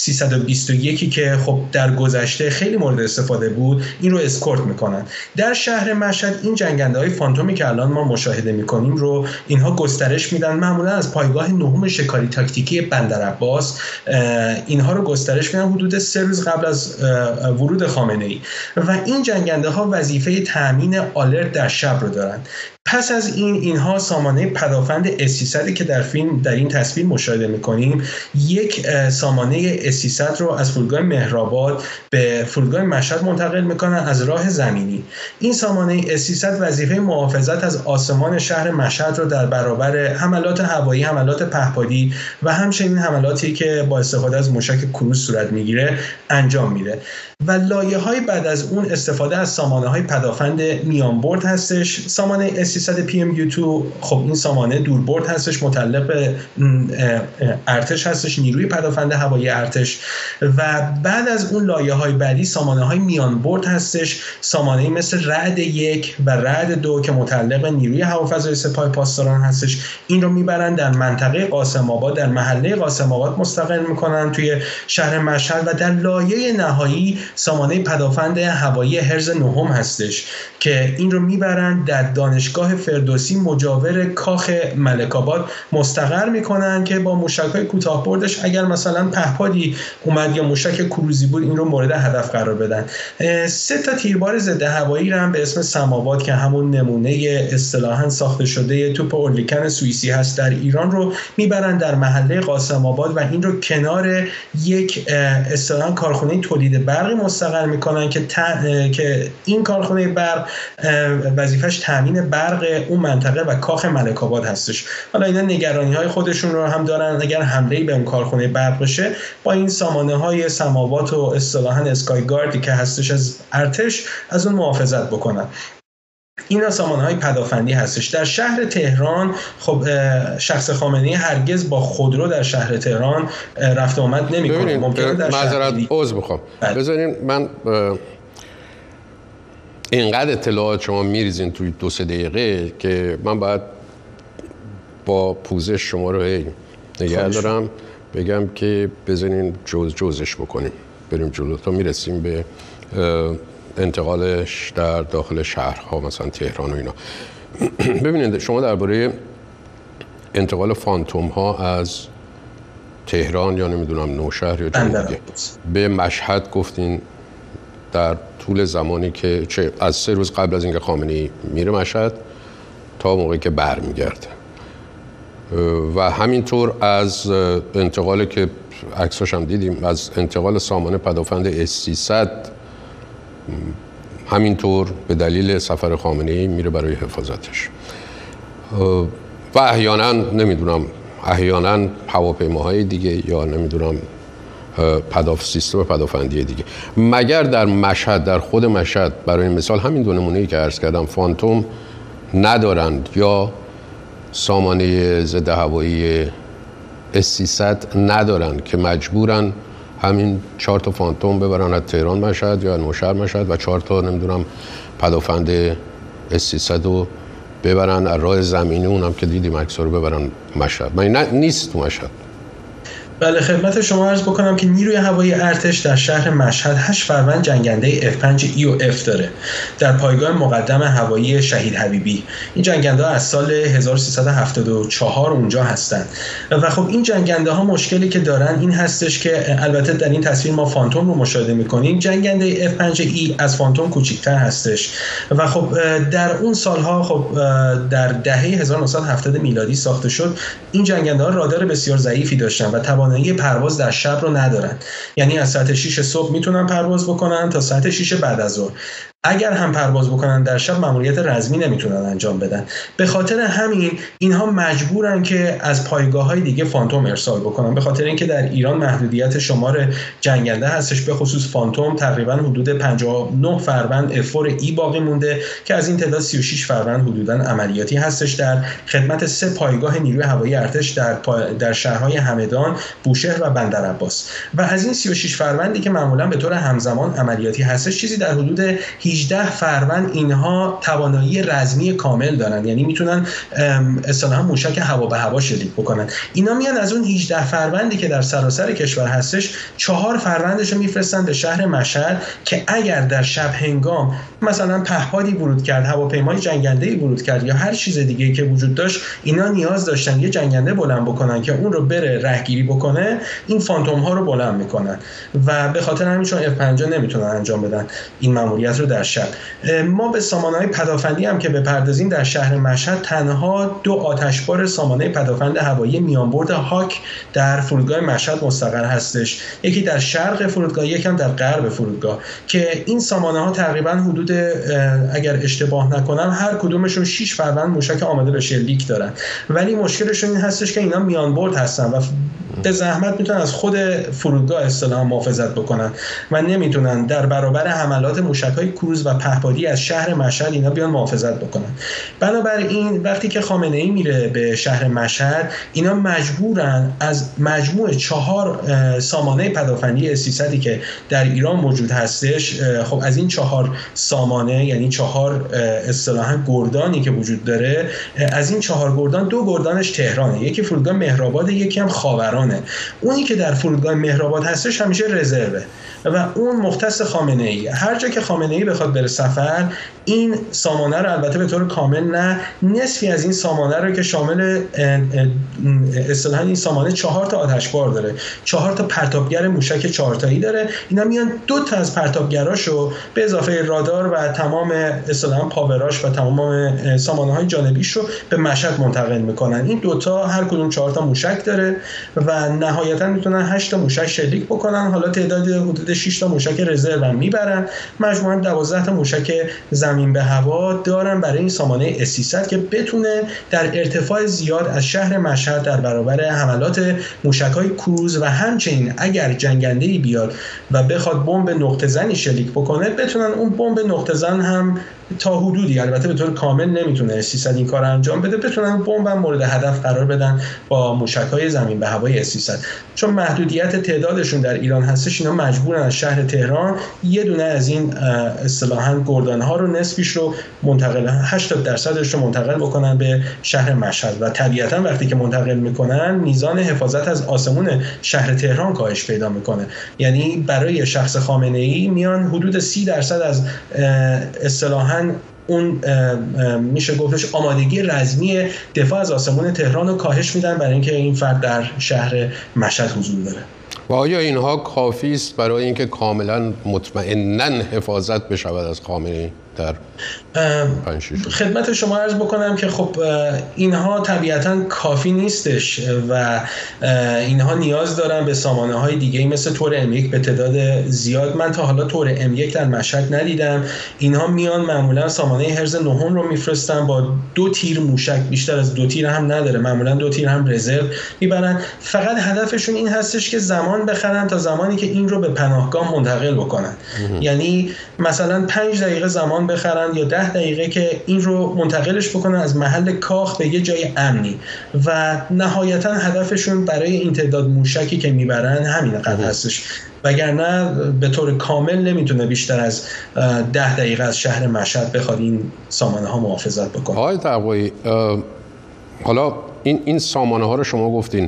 321 که خب در گذشته خیلی مورد استفاده بود این رو اسکورت میکنن. در شهر مشهد این جنگنده‌های فانتومی که الان ما مشاهده میکنیم رو اینها گسترش میدن، معمولا از پایگاه نهم شکاری تاکتیکی بندرعباس اینها رو گسترش میدن حدود 3 روز قبل از ورود خامنه‌ای و این جنگنده ها وظیفه تامین آلرت در شب رو دارن. پس از اینها سامانه پدافند S300 که در این تصویر مشاهده میکنیم یک سامانه S300 رو از فرودگاه مهرآباد به فرودگاه مشهد منتقل میکنن از راه زمینی. این سامانه S300 وظیفه محافظت از آسمان شهر مشهد رو در برابر حملات هوایی، حملات پهپادی و همچنین حملاتی که با استفاده از موشک کروز صورت میگیره انجام میده. و لایه‌های بعد از اون استفاده از سامانه‌های پدافند میانبرد هستش. سامانه S300 300 PMU2 خب این سامانه دوربرد هستش، متعلق به ارتش هستش، نیروی پدافند هوایی ارتش. و بعد از اون لایه‌های بعدی سامانه‌های میان برد هستش، سامانه‌ای مثل رعد 1 و رعد 2 که متعلق به نیروی هوافضای سپاه پاسداران هستش. این رو میبرن در منطقه قاسم آباد، در محله قاسم آباد مستقر میکنن توی شهر مشهد. و در لایه نهایی سامانه پدافند هوایی هرز 9 هستش که این رو میبرن در دانشگاه فردوسی مجاور کاخ ملک آباد مستقر میکنن که با موشک‌های کوتاه بردش اگر مثلا پهپادی اومد یا موشک کروزی بود این رو مورد هدف قرار بدن. 3 تا تیربار ضد هوایی رو هم به اسم سماوات که همون نمونه اصطلاحاً ساخته شده توپ اورلیکن سوئیسی هست در ایران رو میبرن در محله قاسم آباد و این رو کنار یک اصطلاحاً کارخانه تولید برقی مستقر میکنن که این کارخانه برق وظیفش تامین برق اون منطقه و کاخ ملک آباد هستش. حالا اینا نگرانی‌های خودشون رو هم دارن، اگر حمله‌ای به اون کارخانه برق بشه با این سامانه‌های سماوات و اصطلاحاً اسکای گاردی که هستش از ارتش از اون محافظت بکنن. اینا سامانه‌های پدافندی هستش. در شهر تهران خب شخص خامنه‌ای هرگز با خودرو در شهر تهران رفت آمد نمی‌کنه. ممکنه در معذرت عذر می‌خوام. بذارین من اینقدر اطلاعات شما میریزین توی 2-3 دقیقه که من باید با پوزش شما رو نگه دارم بگم که بزنین جزش بکنیم بریم جلو تا میرسیم به انتقالش در داخل شهرها مثلا تهران و اینا. ببینید شما درباره انتقال فانتوم ها از تهران یا نمیدونم نوشهر یا جای دیگه به مشهد گفتین در طول زمانی که از 3 روز قبل از اینکه خامنه‌ای میره مشهد تا موقعی که برمیگرده و همینطور از انتقال که عکساش هم دیدیم از انتقال سامان پدافند S300 همینطور به دلیل سفر خامنه‌ای میره برای حفاظتش و احیانا هواپیماهای دیگه یا نمیدونم سیستم پدافندی دیگه. مگر در مشهد، در خود مشهد برای مثال همین 2 نمونه‌ای که عرض کردم فانتوم ندارند یا سامانه ضد هوایی S300 ندارند که مجبورن همین 4 تا فانتوم ببرن از تهران مشهد یا نوشهر مشهد و 4 تا نمیدونم پدافند S300 رو ببرن از راه زمینی، اونم که دیدیم عکس‌ها رو ببرن مشهد. من نیست تو مشهد. بله خدمت شما عرض بکنم که نیروی هوایی ارتش در شهر مشهد 8 فروند جنگنده F5E و F داره در پایگاه مقدم هوایی شهید حبیبی. این جنگنده ها از سال 1374 اونجا هستن و خب این جنگنده ها مشکلی که دارن این هستش که البته در این تصویر ما فانتوم رو مشاهده میکنیم. جنگنده F5E از فانتوم کوچکتر هستش و خب در اون سالها خب در دهه 1970 میلادی ساخته شد. این جنگنده ها رادار بسیار ضعیفی داشتن و توانایی پرواز در شب رو ندارن، یعنی از ساعت 6 صبح میتونن پرواز بکنن تا ساعت 6 بعد از ظهر. اگر هم پرواز بکنن در شب ماموریت رزمی نمیتونن انجام بدن. به خاطر همین اینها مجبورن که از پایگاه‌های دیگه فانتوم ارسال بکنن، به خاطر اینکه در ایران محدودیت شمار جنگنده هستش، به خصوص فانتوم تقریبا حدود 59 فروند F4E باقی مونده که از این تعداد 36 فروند حدوداً عملیاتی هستش در خدمت 3 پایگاه نیروی هوایی ارتش در شهرهای همدان، بوشهر و بندرعباس. و از این 36 فروندی که معمولاً به طور همزمان عملیاتی هستش چیزی در حدود 18 فروند اینها توانایی رزمی کامل دارن، یعنی میتونن اصطلاحاً موشک هوا به هوا شلیک بکنن. اینا میان از اون 18 فروندی که در سراسر کشور هستش 4 فروندش رو میفرستن به شهر مشهد که اگر در شب هنگام مثلا پهپادی ورود کرد، هواپیمای جنگنده‌ای ورود کرد یا هر چیز دیگه‌ای که وجود داشت، اینا نیاز داشتن یه جنگنده بلند بکنن که اون رو بره رهگیری بکنه، این فانتوم ها رو بلند میکنن و به خاطر همین چون F50 نمیتونن انجام بدن این ماموریت رو در شب. ما به سامانه‌های پدافندی هم که بپردازیم در شهر مشهد تنها 2 آتشبار سامانه پدافند هوایی میانبرد هاک در فرودگاه مشهد مستقر هستش، یکی در شرق فرودگاه، یکم در غرب فرودگاه، که این سامانه‌ها تقریبا حدود اگر اشتباه نکنم هر کدومشون 6 فروند موشک آماده به شلیک دارن، ولی مشکلشون این هستش که اینا میانبرد هستن و به زحمت میتونن از خود فرودگاه اصطلاحاً محافظت بکنن و نمیتونن در برابر حملات موشک‌های کروز و پهپادی از شهر مشهد اینا بیان محافظت بکنن. بنابراین وقتی که خامنه‌ای میره به شهر مشهد، اینا مجبورن از مجموع 4 سامانه پدافندی S-300 که در ایران موجود هستش، خب از این 4 سامانه، یعنی 4 اصطلاحاً گردانی که وجود داره، از این 4 گردان 2 گردانش تهرانه، یکی فرودگاه مهرآباد، یکی هم خاورانه. اونی که در فرودگاه مهرآباد هستش همیشه رزروه و اون مختص خامنه‌ای. هر جا که خامنه‌ای بخواد بره سفر، این سامانه رو البته به طور کامل نه، نصفی از این سامانه رو که شامل اصطلاحاً این سامانه 4 تا آتشبار داره، 4 تا پرتابگر موشک 4 تایی داره، اینا میان 2 تا از پرتابگراشو به اضافه رادار و تمام اصطلاحاً پاوراش و تمام سامانه‌های جانبیش رو به مشهد منتقل میکنن. این 2 تا هر کدوم 4 تا موشک داره و نهایتاً میتونن 8 تا موشک شلیک بکنن. حالا تعداد حدود 6 تا موشک رزرو هم میبرن. مجموعاً 12 تا موشک زمین به هوا دارن برای این سامانه S-300 که بتونه در ارتفاع زیاد از شهر مشهد در برابر حملات موشک‌های کروز و همچنین اگر جنگنده‌ای بیاد و بخواد بمب نقطه زنی شلیک بکنه، بتونن اون بمب نقطه زن هم تا حدودی، البته به طور کامل نمیتونه S-300 این کار انجام بده، بتونن بمب هم مورد هدف قرار بدن با موشک‌های زمین به هوای S-300. چون محدودیت تعدادشون در ایران هستش، اینا مجبورن از شهر تهران یه دونه از این اصطلاحاً گردان‌ها رو نصفیش رو منتقل 80% رو منتقل بکنن به شهر مشهد و طبیعتاً وقتی که منتقل میکنن میزان حفاظت از آسمون شهر تهران کاهش پیدا میکنه. یعنی برای شخص خامنه‌ای میان حدود 30% از اصطلاحاً اون میشه گفتش آمادگی رزمی دفاع از آسمون تهران رو کاهش میدن برای اینکه این فرد در شهر مشهد حضور داره. و آیا اینها کافی است برای اینکه کاملا مطمئناً حفاظت بشود از خامنه‌ای در خدمت شما عرض بکنم که خب اینها طبیعتاً کافی نیستش و اینها نیاز دارن به سامانه های دیگه مثل تور M1 به تعداد زیاد. من تا حالا تور M1 در مشهد ندیدم. اینها میان معمولا سامانه هرز 9 رو میفرستن با 2 تیر موشک، بیشتر از 2 تیر هم نداره، معمولا 2 تیر هم رزرو میبرن. فقط هدفشون این هستش که زمان بخرن تا زمانی که این رو به پناهگاه منتقل بکنن. یعنی مثلا 5 دقیقه زمان بخرن یا 10 دقیقه که این رو منتقلش بکنن از محل کاخ به یه جای امنی و نهایتا هدفشون برای این تعداد موشکی که میبرن همین قدر هستش، وگرنه به طور کامل نمیتونه بیشتر از 10 دقیقه از شهر مشهد بخواد این سامانه ها محافظت بکنه. آقای تقوایی، حالا این سامانه ها رو شما گفتین،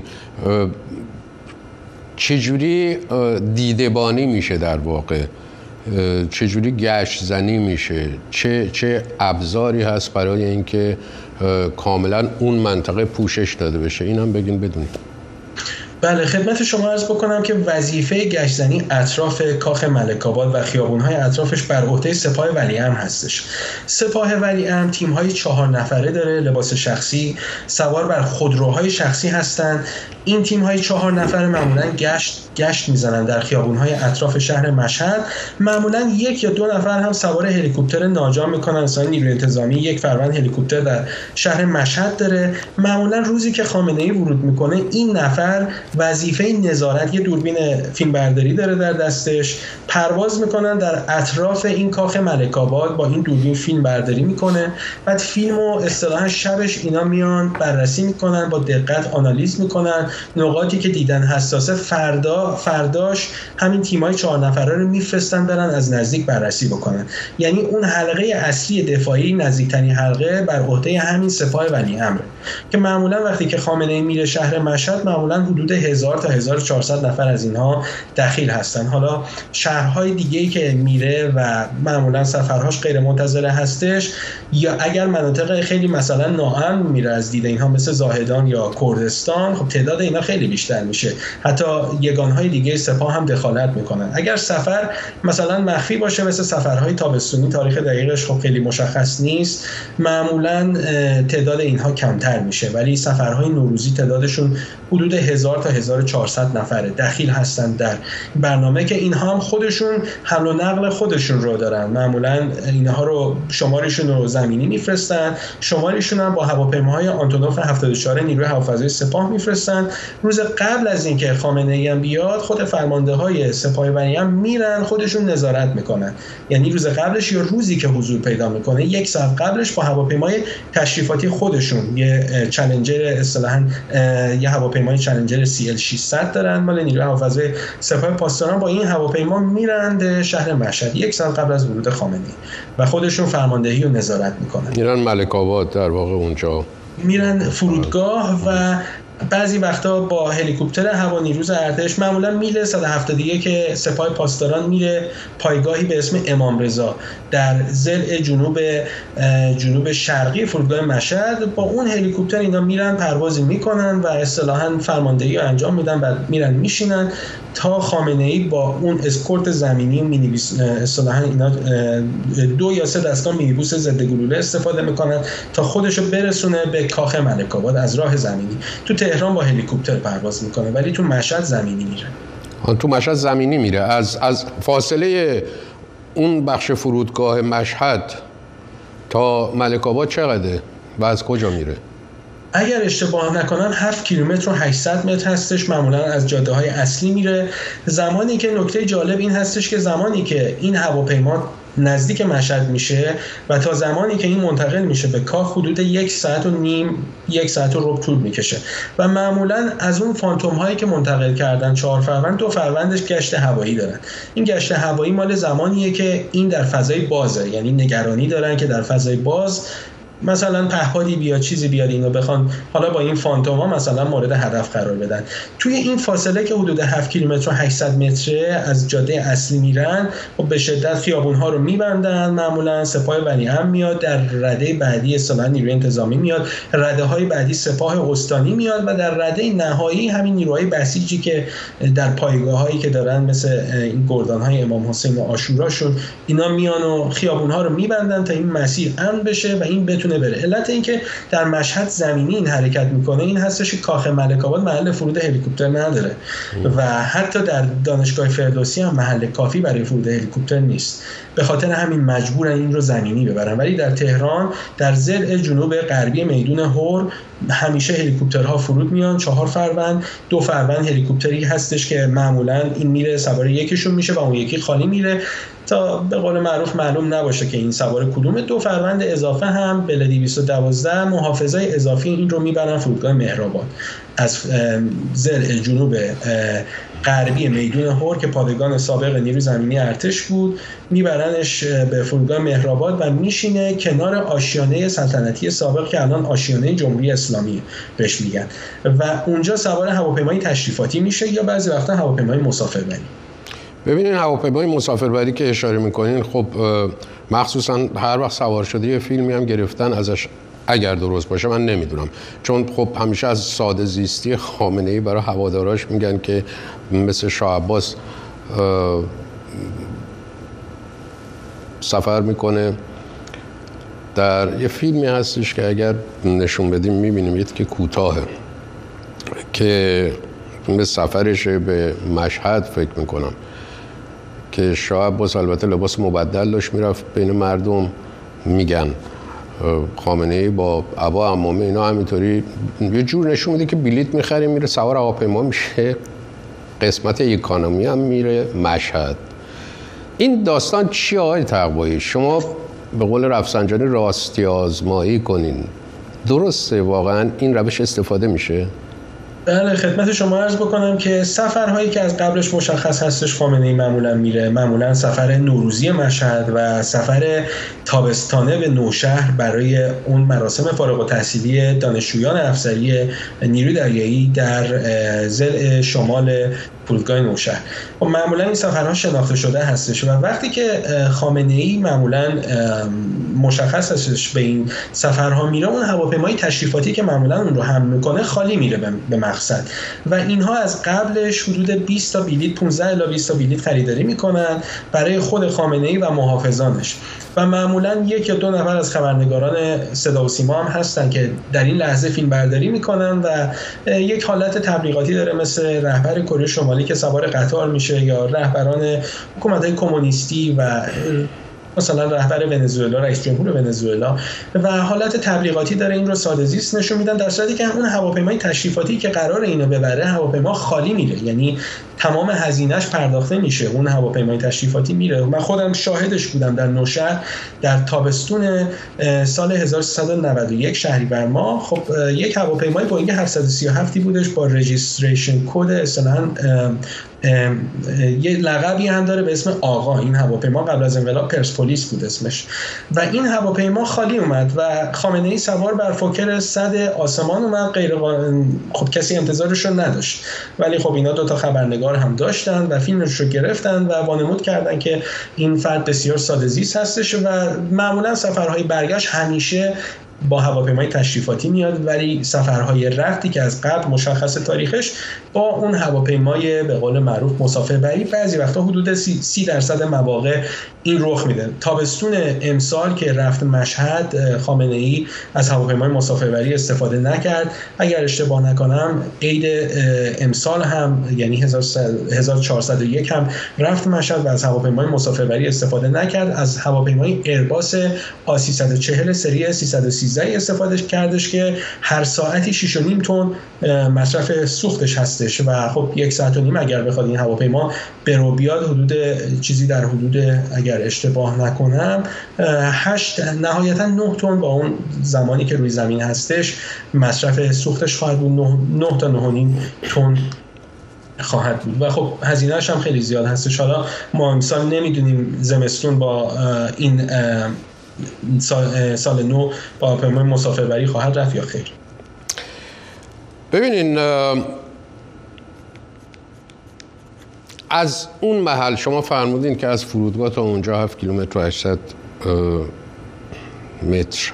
چجوری دیدبانی میشه در واقع؟ چجوری گشت زنی میشه؟ چه ابزاری هست برای اینکه کاملا اون منطقه پوشش داده بشه؟ این هم بگین بدونید. بله، خدمت شما عرض بکنم که وظیفه گشت‌زنی اطراف کاخ ملک‌آباد و خیابون‌های اطرافش بر عهده سپاه ولیعصر هستش. سپاه ولیعصر تیم‌های 4 نفره داره، لباس شخصی، سوار بر خودروهای شخصی هستند. این تیم‌های 4 نفره معمولاً گشت میزنن در خیابون‌های اطراف شهر مشهد. معمولاً 1 یا 2 نفر هم سوار هلیکوپتر ناجا میکنن. مثلا نیروی انتظامی 1 فروند هلیکوپتر در شهر مشهد داره. معمولاً روزی که خامنه‌ای ورود میکنه، این نفر وظیفه نظارت، یه دوربین فیلمبرداری داره در دستش، پرواز میکنن در اطراف این کاخ ملک‌آباد، با این دوربین فیلم برداری میکنه. بعد فیلمو اصطلاحاً شبش اینا میان بررسی میکنن، با دقت آنالیز میکنن، نقاطی که دیدن حساسه فرداش همین تیمای 4 نفره رو میفرستن برن از نزدیک بررسی بکنن. یعنی اون حلقه اصلی دفاعی، نزدیکترین حلقه، بر عهده همین سپاه ولیعصر که معمولا وقتی که خامنه‌ای میره شهر مشهد، معمولا حدود 1000 تا 1400 نفر از اینها دخیل هستن. حالا شهرهای دیگه‌ای که میره و معمولا سفرهاش غیر منتظره هستش، یا اگر مناطق خیلی مثلا ناامن میره از دید اینها مثل زاهدان یا کردستان، خب تعداد اینا خیلی بیشتر میشه. حتی یگانهای دیگه سپاه هم دخالت میکنن. اگر سفر مثلا مخفی باشه مثل سفرهای تابستونی، تاریخ دقیقش خب خیلی مشخص نیست، معمولا تعداد اینها کمتر کمتر میشه، ولی سفرهای نوروزی تعدادشون حدود 1000 تا 1400 نفره دخیل هستن در برنامه که اینها هم خودشون حمل و نقل خودشون رو دارن. معمولا اینها رو شمارشون رو زمینی میفرستن، شمارشون هم با هواپیماهای آنتونوف 74 نیروی هوافضای سپاه میفرستن. روز قبل از اینکه خامنه‌ای هم بیاد، خود فرمانده‌های سپاه ولیعهد میرن خودشون نظارت میکنن، یعنی روز قبلش یا روزی که حضور پیدا میکنه 1 ساعت قبلش با هواپیمای تشریفاتی خودشون یه چالنجر اصطلاحاً یه هواپیمای چالنجر CL 600 دارن مال نیروی هوافضای سپاه پاسداران، با این هواپیما میرن شهر مشهد 1 ساعت قبل از ورود خامنه‌ای و خودشون فرماندهی و نظارت میکنن. میرن ملک آباد، در واقع اونجا میرن فرودگاه و بعضی وقتا با هلیکوپتر هوا نیروز ارتش، معمولا میل 171 که سپاه پاسداران میره پایگاهی به اسم امام رضا در ضلع جنوب شرقی فرودگاه مشهد، با اون هلیکوپتر اینا میرن پروازی میکنن و اصطلاحاً فرماندهی رو انجام میدن، بعد میرن میشینن تا خامنه‌ای با اون اسکورت زمینی مینیبوس، اصطلاحاً اینا 2 یا 3 دستگاه مینیبوس ضد گلوله استفاده میکنن تا خودشو برسونه به کاخ ملک آباد از راه زمینی. تو تهران با هلیکوپتر پرواز میکنه ولی تو مشهد زمینی میره. تو مشهد زمینی میره. از فاصله اون بخش فرودگاه مشهد تا ملک آباد چقدره و از کجا میره؟ اگر اشتباه نکنم 7 کیلومتر و 800 متر هستش. معمولا از جاده های اصلی میره. زمانی که نکته جالب این هستش که زمانی که این هواپیما نزدیک مشهد میشه و تا زمانی که این منتقل میشه به کاخ حدود 1 ساعت و نیم 1 ساعت و ربع طول میکشه و معمولا از اون فانتوم هایی که منتقل کردن 4 فروند 2 فروندش گشت هوایی دارن. این گشت هوایی مال زمانیه که این در فضای بازه، یعنی نگرانی دارن که در فضای باز مثلا پهپادی بیاد چیزی بیاد اینو بخوان حالا با این فانتوما مثلا مورد هدف قرار بدن. توی این فاصله که حدود 7 کیلومتر و 800 متره از جاده اصلی میرن و به شدت خیابون‌ها رو میبندن. معمولا سپاه ولیعهد میاد، در رده بعدی اصطلاحاً نیروی انتظامی میاد، رده‌های بعدی سپاه استانی میاد و در رده نهایی همین نیروهای بسیجی که در پایگاه‌هایی که دارن مثل این گردان‌های امام حسین و عاشوراشون اینا میان و خیابون‌ها رو میبندن تا این مسیر امن بشه و این بتونه بره. علت این که در مشهد زمینی این حرکت میکنه این هستش که کاخ ملک آباد محل فرود هلیکوپتر نداره و حتی در دانشگاه فردوسی هم محل کافی برای فرود هلیکوپتر نیست، به خاطر همین مجبورن این رو زمینی ببرن. ولی در تهران در ضلع جنوب غربی میدون هور همیشه هلیکوپترها فرود میان. 4 فروند 2 فروند هلیکوپتری هستش که معمولا این میره سوار یکیشون میشه و اون یکی خالی میره تا به قول معروف معلوم نباشه که این سوار کدومه. 2 فروند اضافه هم بل 212 محافظای اضافی این رو میبرن فرودگاه مهرآباد از ضلع جنوب غربی میدون هور که پادگان سابق نیروی زمینی ارتش بود، میبرنش به فرودگاه مهرآباد و میشینه کنار آشیانه سلطنتی سابق که الان آشیانه جمهوری اسلامی بهش میگن و اونجا سوار هواپیمای تشریفاتی میشه یا بعضی وقتا هواپیمای مسافربری. ببینین هواپیمای مسافربری که اشاره میکنین، خب مخصوصا هر وقت سوار شده یه فیلمی هم گرفتن ازش، اگر درست باشه من نمیدونم، چون خب همیشه از ساده زیستی خامنه‌ای برای هواداراش میگن که مثل شاه عباس سفر میکنه. در یه فیلمی هستش که اگر نشون بدیم میبینیم یه که کوتاهه که به سفرش به مشهد فکر میکنم که شاه عباس البته لباس مبدل داشت میرفت بین مردم، میگن خامنه‌ای با عبا عمامه اینا همینطوری یه جور نشون میده که بلیط میخره میره سوار هواپیما میشه، قسمت اکانومی هم میره مشهد. این داستان چیه آقای تقوایی؟ شما به قول رفسنجانی راستی آزمایی کنین، درسته واقعا این روش استفاده میشه؟ بله، خدمت شما عرض بکنم که سفرهایی که از قبلش مشخص هستش خامنه‌ای معمولا میره، معمولا سفر نوروزی مشهد و سفر تابستانه به نوشهر برای اون مراسم فارغ التحصیلی دانشجویان افسری نیروی دریایی در ضلع شمال فرودگاه نوشهر. و معمولا این سفرها شناخته شده هستش و وقتی که خامنه‌ای معمولا مشخص هستش به این سفرها میره، اون هواپیمای تشریفاتی که معمولا اون رو حمل میکنه خالی میره به مقصد و اینها از قبلش حدود 20 تا بلیط 15 الی 20 تا بلیط خریداری میکنن برای خود خامنه‌ای و محافظانش و معمولا 1 یا 2 نفر از خبرنگاران صدا و سیما هم هستن که در این لحظه فیلم برداری میکنن و یک حالت تبلیغاتی داره، مثل رهبر کره شمالی که سوار قطار میشه یا رهبران حکومت‌های کمونیستی و مثلا رهبر ونزوئلا، رئیس جمهور ونزوئلا، و حالت تبلیغاتی داره این رو ساده زیست نشون میدن، در صورتی که اون هواپیمای تشریفاتی که قرار اینو ببره هواپیما خالی میره، یعنی تمام هزینه‌اش پرداخته میشه، اون هواپیمای تشریفاتی میره. من خودم شاهدش بودم در نوشهر در تابستون سال 1391 شهریور ماه. خب یک هواپیمای بوئینگ 737 بودش با رجیستریشن کد اصطلاحاً یه لقبی هم داره به اسم آقا. این هواپیما قبل از انقلاب پرسپولیس بود اسمش، و این هواپیما خالی اومد و خامنه‌ای سوار بر فوکر صد آسمان اومد. خب کسی انتظارش رو نداشت، ولی خب اینا 2 تا خبرنگار هم داشتن و فیلمش رو گرفتن و وانمود کردن که این فرد بسیار ساده‌زیست هستش و معمولا سفرهای برگشت همیشه با هواپیمای تشریفاتی میاد، ولی سفرهای رفتی که از قبل مشخص تاریخش با اون هواپیمای به قول معروف مسافربری بعضی وقتا حدود 30% مواقع این رخ میده. تابستون امسال که رفت مشهد، خامنه‌ای از هواپیمای مسافربری استفاده نکرد. اگر اشتباه نکنم عید امسال هم یعنی 1401 هم رفت مشهد و از هواپیمای مسافربری استفاده نکرد. از هواپیمای ایرباس A340 سری 313 استفاده کردش که هر ساعتی 6.5 تن مصرف سوختش هستش و خب 1.5 ساعت اگر بخواد این هواپیما برو بیاد حدود چیزی در حدود اگر اشتباه نکنم 8 نهایتا 9 تن با اون زمانی که روی زمین هستش مصرف سوختش خواهد بود. 9 تا 9.5 تن خواهد بود و خب هزینه‌اش هم خیلی زیاد هستش. حالا ما امسال نمیدونیم زمستون با این سال نو با هواپیمای مسافربری خواهد رفت یا خیر. ببینین از اون محل شما فرمودین که از فرودگاه تا اونجا 7 کیلومتر و 800 متر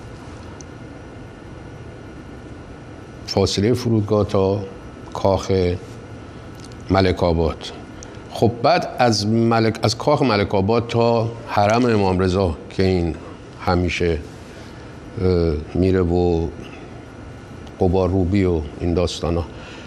فاصله فرودگاه تا کاخ ملک آباد. خب بعد از کاخ ملک آباد تا حرم امام رضا که این همیشه میره و قبار روبی و این داستانا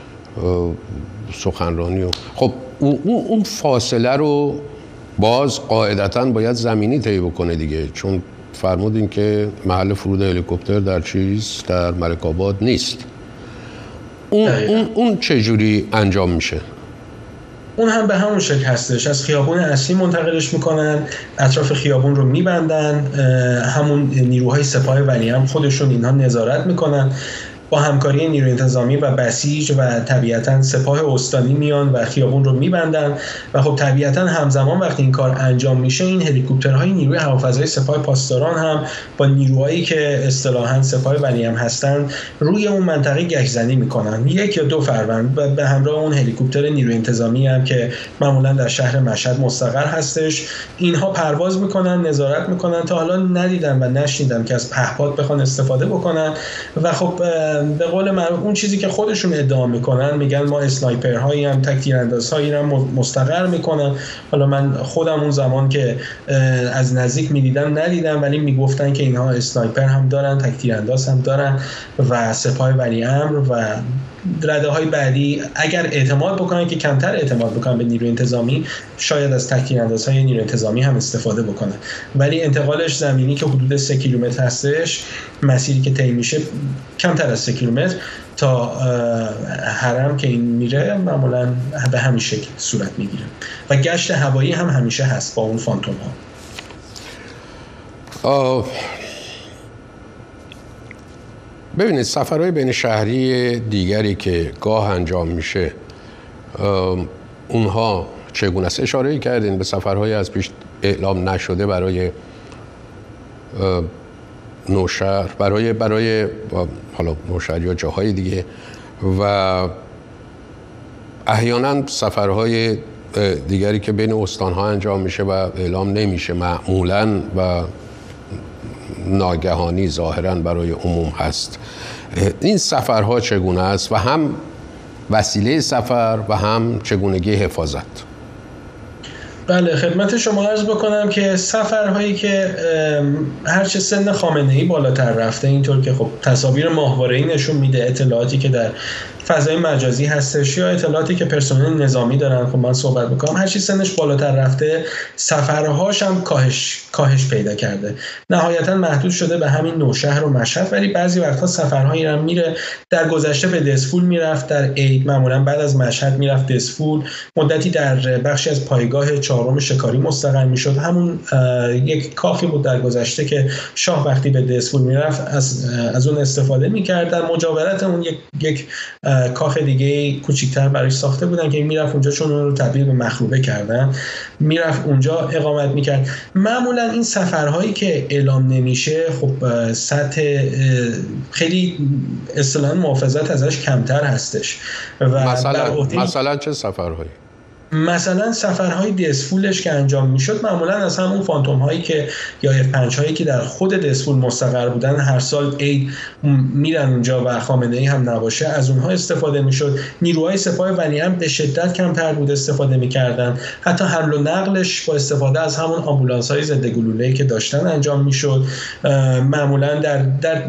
سخنرانی و خب اون فاصله رو باز قاعدتاً باید زمینی طی بکنه دیگه، چون فرمودین که محل فرود هلیکوپتر در ملک آباد نیست. اون چجوری انجام میشه؟ اون هم به همون شکل هستش. از خیابون اصلی منتقلش میکنن، اطراف خیابون رو میبندن، همون نیروهای سپاه ولیعهد خودشون اینها نظارت میکنن با همکاری نیروی انتظامی و بسیج و طبیعتاً سپاه استانی میان و خیابون رو میبندن و خب طبیعتاً همزمان وقتی این کار انجام میشه این هلیکوپترهای نیروی هوافضای سپاه پاسداران هم با نیروهایی که اصطلاحاً سپاه ولیعهد هستن روی اون منطقه گشت‌زنی میکنن. 1 یا 2 فروند به همراه اون هلیکوپتر نیروی انتظامی هم که معمولاً در شهر مشهد مستقر هستش اینها پرواز میکنن، نظارت میکنن. تا حالا ندیدم و نشنیدم که از پهپاد بخوان استفاده بکنن و خب به قول معروف اون چیزی که خودشون ادعا میکنن میگن ما اسنایپرهایی هم تک تیراندازهایی هم مستقر میکنن. حالا من خودم اون زمان که از نزدیک میدیدم ندیدم، ولی میگفتن که اینها اسنایپر هم دارن، تک تیرانداز هم دارن و سپاه ولیعمر و رده های بعدی اگر اعتماد بکنن که کمتر اعتماد بکنن به نیروی انتظامی شاید از تک تیراندازهای نیروی انتظامی هم استفاده بکنن، ولی انتقالش زمینی که حدود 3 کیلومتر هستش، مسیری که طی میشه کمتر از 3 کیلومتر تا حرم که این میره معمولا به همین شکل صورت میگیره و گشت هوایی هم همیشه هست با اون فانتوم ها. ببینید سفرهای بین شهری دیگری که گاه انجام میشه اونها چگونه است؟ اشاره کردین به سفرهای از پیش اعلام نشده برای نوشهر، برای حالا نوشهر یا جاهای دیگه و احیانا سفرهای دیگری که بین استانها انجام میشه و اعلام نمیشه معمولاً و ناگهانی ظاهراً برای عموم هست. این سفرها چگونه است و هم وسیله سفر و هم چگونگی حفاظت؟ بله، خدمت شما عرض بکنم که سفرهایی که هرچه سن خامنه‌ای بالاتر رفته، اینطور که خب تصاویر ماهواره‌ای نشون میده، اطلاعاتی که در فضای مجازی هستش یا اطلاعاتی که پرسنل نظامی دارن، خب من صحبت میکنم، هرچی سنش بالاتر رفته سفرهاش هم کاهش پیدا کرده، نهایتا محدود شده به همین نوشهر و مشهد. ولی بعضی وقتها سفرهایی هم میره، در گذشته به دسفول میرفت، در عید معمولا بعد از مشهد میرفت دسفول، مدتی در بخشی از پایگاه 4 شکاری مستقر میشد. همون یک کاخی بود در گذشته که شاه وقتی به دسفول میرفت از اون استفاده میکرد. در مجاورت اون یک کاخ دیگه کوچیک‌تر برای ساخته بودن که میرفت اونجا، چون اون رو تبدیل به مخروبه کردن، میرفت اونجا اقامت میکرد. معمولا این سفرهایی که اعلام نمیشه خب سطح خیلی اصطلاحاً محافظت ازش کمتر هستش. و مثلا چه سفرهایی؟ مثلا سفرهای دسفولش که انجام میشد معمولا از همون فانتوم هایی که یا F5 هایی که در خود دسفول مستقر بودن، هر سال عید میرن اونجا و خامنه‌ای هم نباشه، از اونها استفاده میشد. نیروهای سپاه ولیعهد به شدت کمتر بود استفاده میکردن، حتی حمل و نقلش با استفاده از همون آمبولانس های ضد گلوله‌ای که داشتن انجام میشد. معمولا در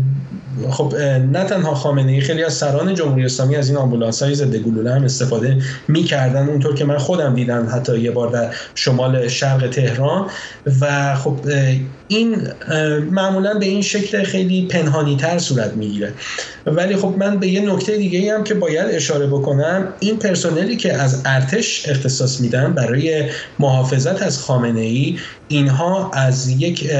خب نه تنها خامنه‌ای، خیلی از سران جمهوری اسلامی از این آمبولانس‌های ضد گلوله هم استفاده می‌کردن، اونطور که من خودم دیدم حتی یه بار در شمال شرق تهران. و خب این معمولا به این شکل خیلی پنهانی‌تر صورت می‌گیره. ولی خب من به یه نکته دیگه‌ای هم که باید اشاره بکنم، این پرسنلی که از ارتش اختصاص میدن برای محافظت از خامنه‌ای، اینها از یک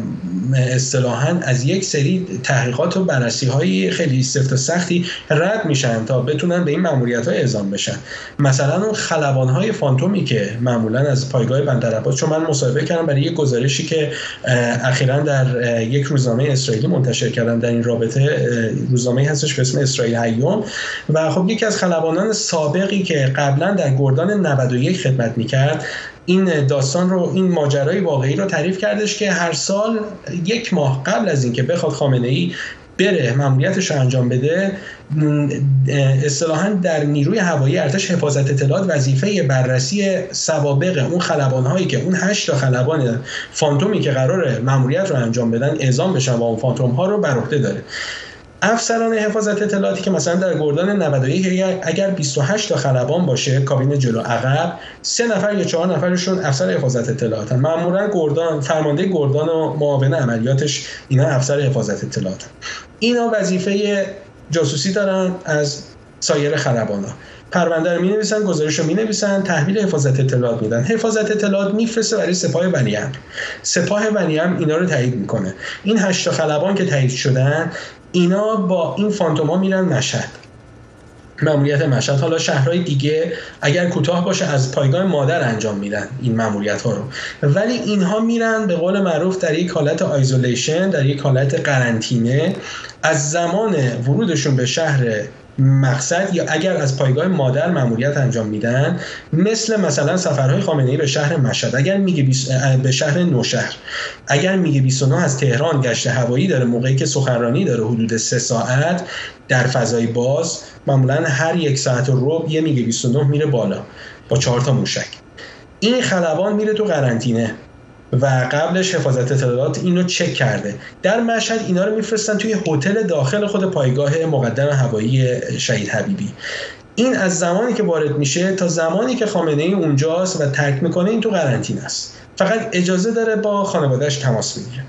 اصطلاحاً از یک سری تحقیقات و بررسی‌های خیلی سفت و سختی رد میشن تا بتونن به این مأموریت‌ها اعزام بشن. مثلا اون خلبان‌های فانتومی که معمولاً از پایگاه بندرعباس، چون من مصاحبه کردم برای یک گزارشی که اخیراً در یک روزنامه اسرائیلی منتشر کردن در این رابطه، روزنامه‌ای هستش به اسم اسرائیل هیوم، و خب یکی از خلبانان سابقی که قبلا در گردان 91 خدمت میکرد، این داستان رو، این ماجرای واقعی رو تعریف کردش که هر سال 1 ماه قبل از اینکه بخواد خامنه‌ای بره مأموریتش رو انجام بده، اصطلاحاً در نیروی هوایی ارتش حفاظت اطلاعات وظیفه بررسی سوابق اون خلبان‌هایی که اون 8 تا خلبان فانتومی که قراره مأموریت رو انجام بدن اعزام بشن و اون فانتوم‌ها رو بر عهده داره. افسران حفاظت اطلاعاتی که مثلا در گردان 91 اگر 28 تا خلبان باشه، کابین جلو عقب، 3 نفر یا 4 نفرشون افسر حفاظت اطلاعاتن. معمولا گردان، فرمانده گردان و معاون عملیاتش اینا افسر حفاظت اطلاعاتن. اینا وظیفه جاسوسی دارن از سایر خلبانا. پرونده رو می‌نویسن، گزارش رو می‌نویسن، تحویل حفاظت اطلاعات میدن. حفاظت اطلاعات میفرسته برای سپاه ولیعهد. سپاه ولیعهد اینا رو تایید میکنه. این 8 تا خلبان که تایید شدن، اینا با این فانتوما میرن مشهد، مأموریت مشهد. حالا شهرهای دیگه اگر کوتاه باشه از پایگاه مادر انجام میدن این مأموریت ها رو، ولی اینها میرن به قول معروف در یک حالت آیزولیشن، در یک حالت قرنطینه از زمان ورودشون به شهر مقصد، یا اگر از پایگاه مادر مأموریت انجام میدن، مثلا سفرهای خامنه‌ای به شهر مشهد، اگر میگه به شهر نوشهر، اگر میگه 29 از تهران گشت هوایی داره، موقعی که سخنرانی داره حدود 3 ساعت در فضای باز، معمولا هر 1 ساعت و ربع یه میگه 29 میره بالا با 4 تا موشک. این خلبان میره تو قرنطینه و قبلش حفاظت اطلاعات اینو چک کرده. در مشهد اینا رو میفرستن توی هتل داخل خود پایگاه مقدم هوایی شهید حبیبی. این از زمانی که وارد میشه تا زمانی که خامنه‌ای اونجاست و ترک میکنه، این تو قرنطینه است. فقط اجازه داره با خانواده‌اش تماس بگیره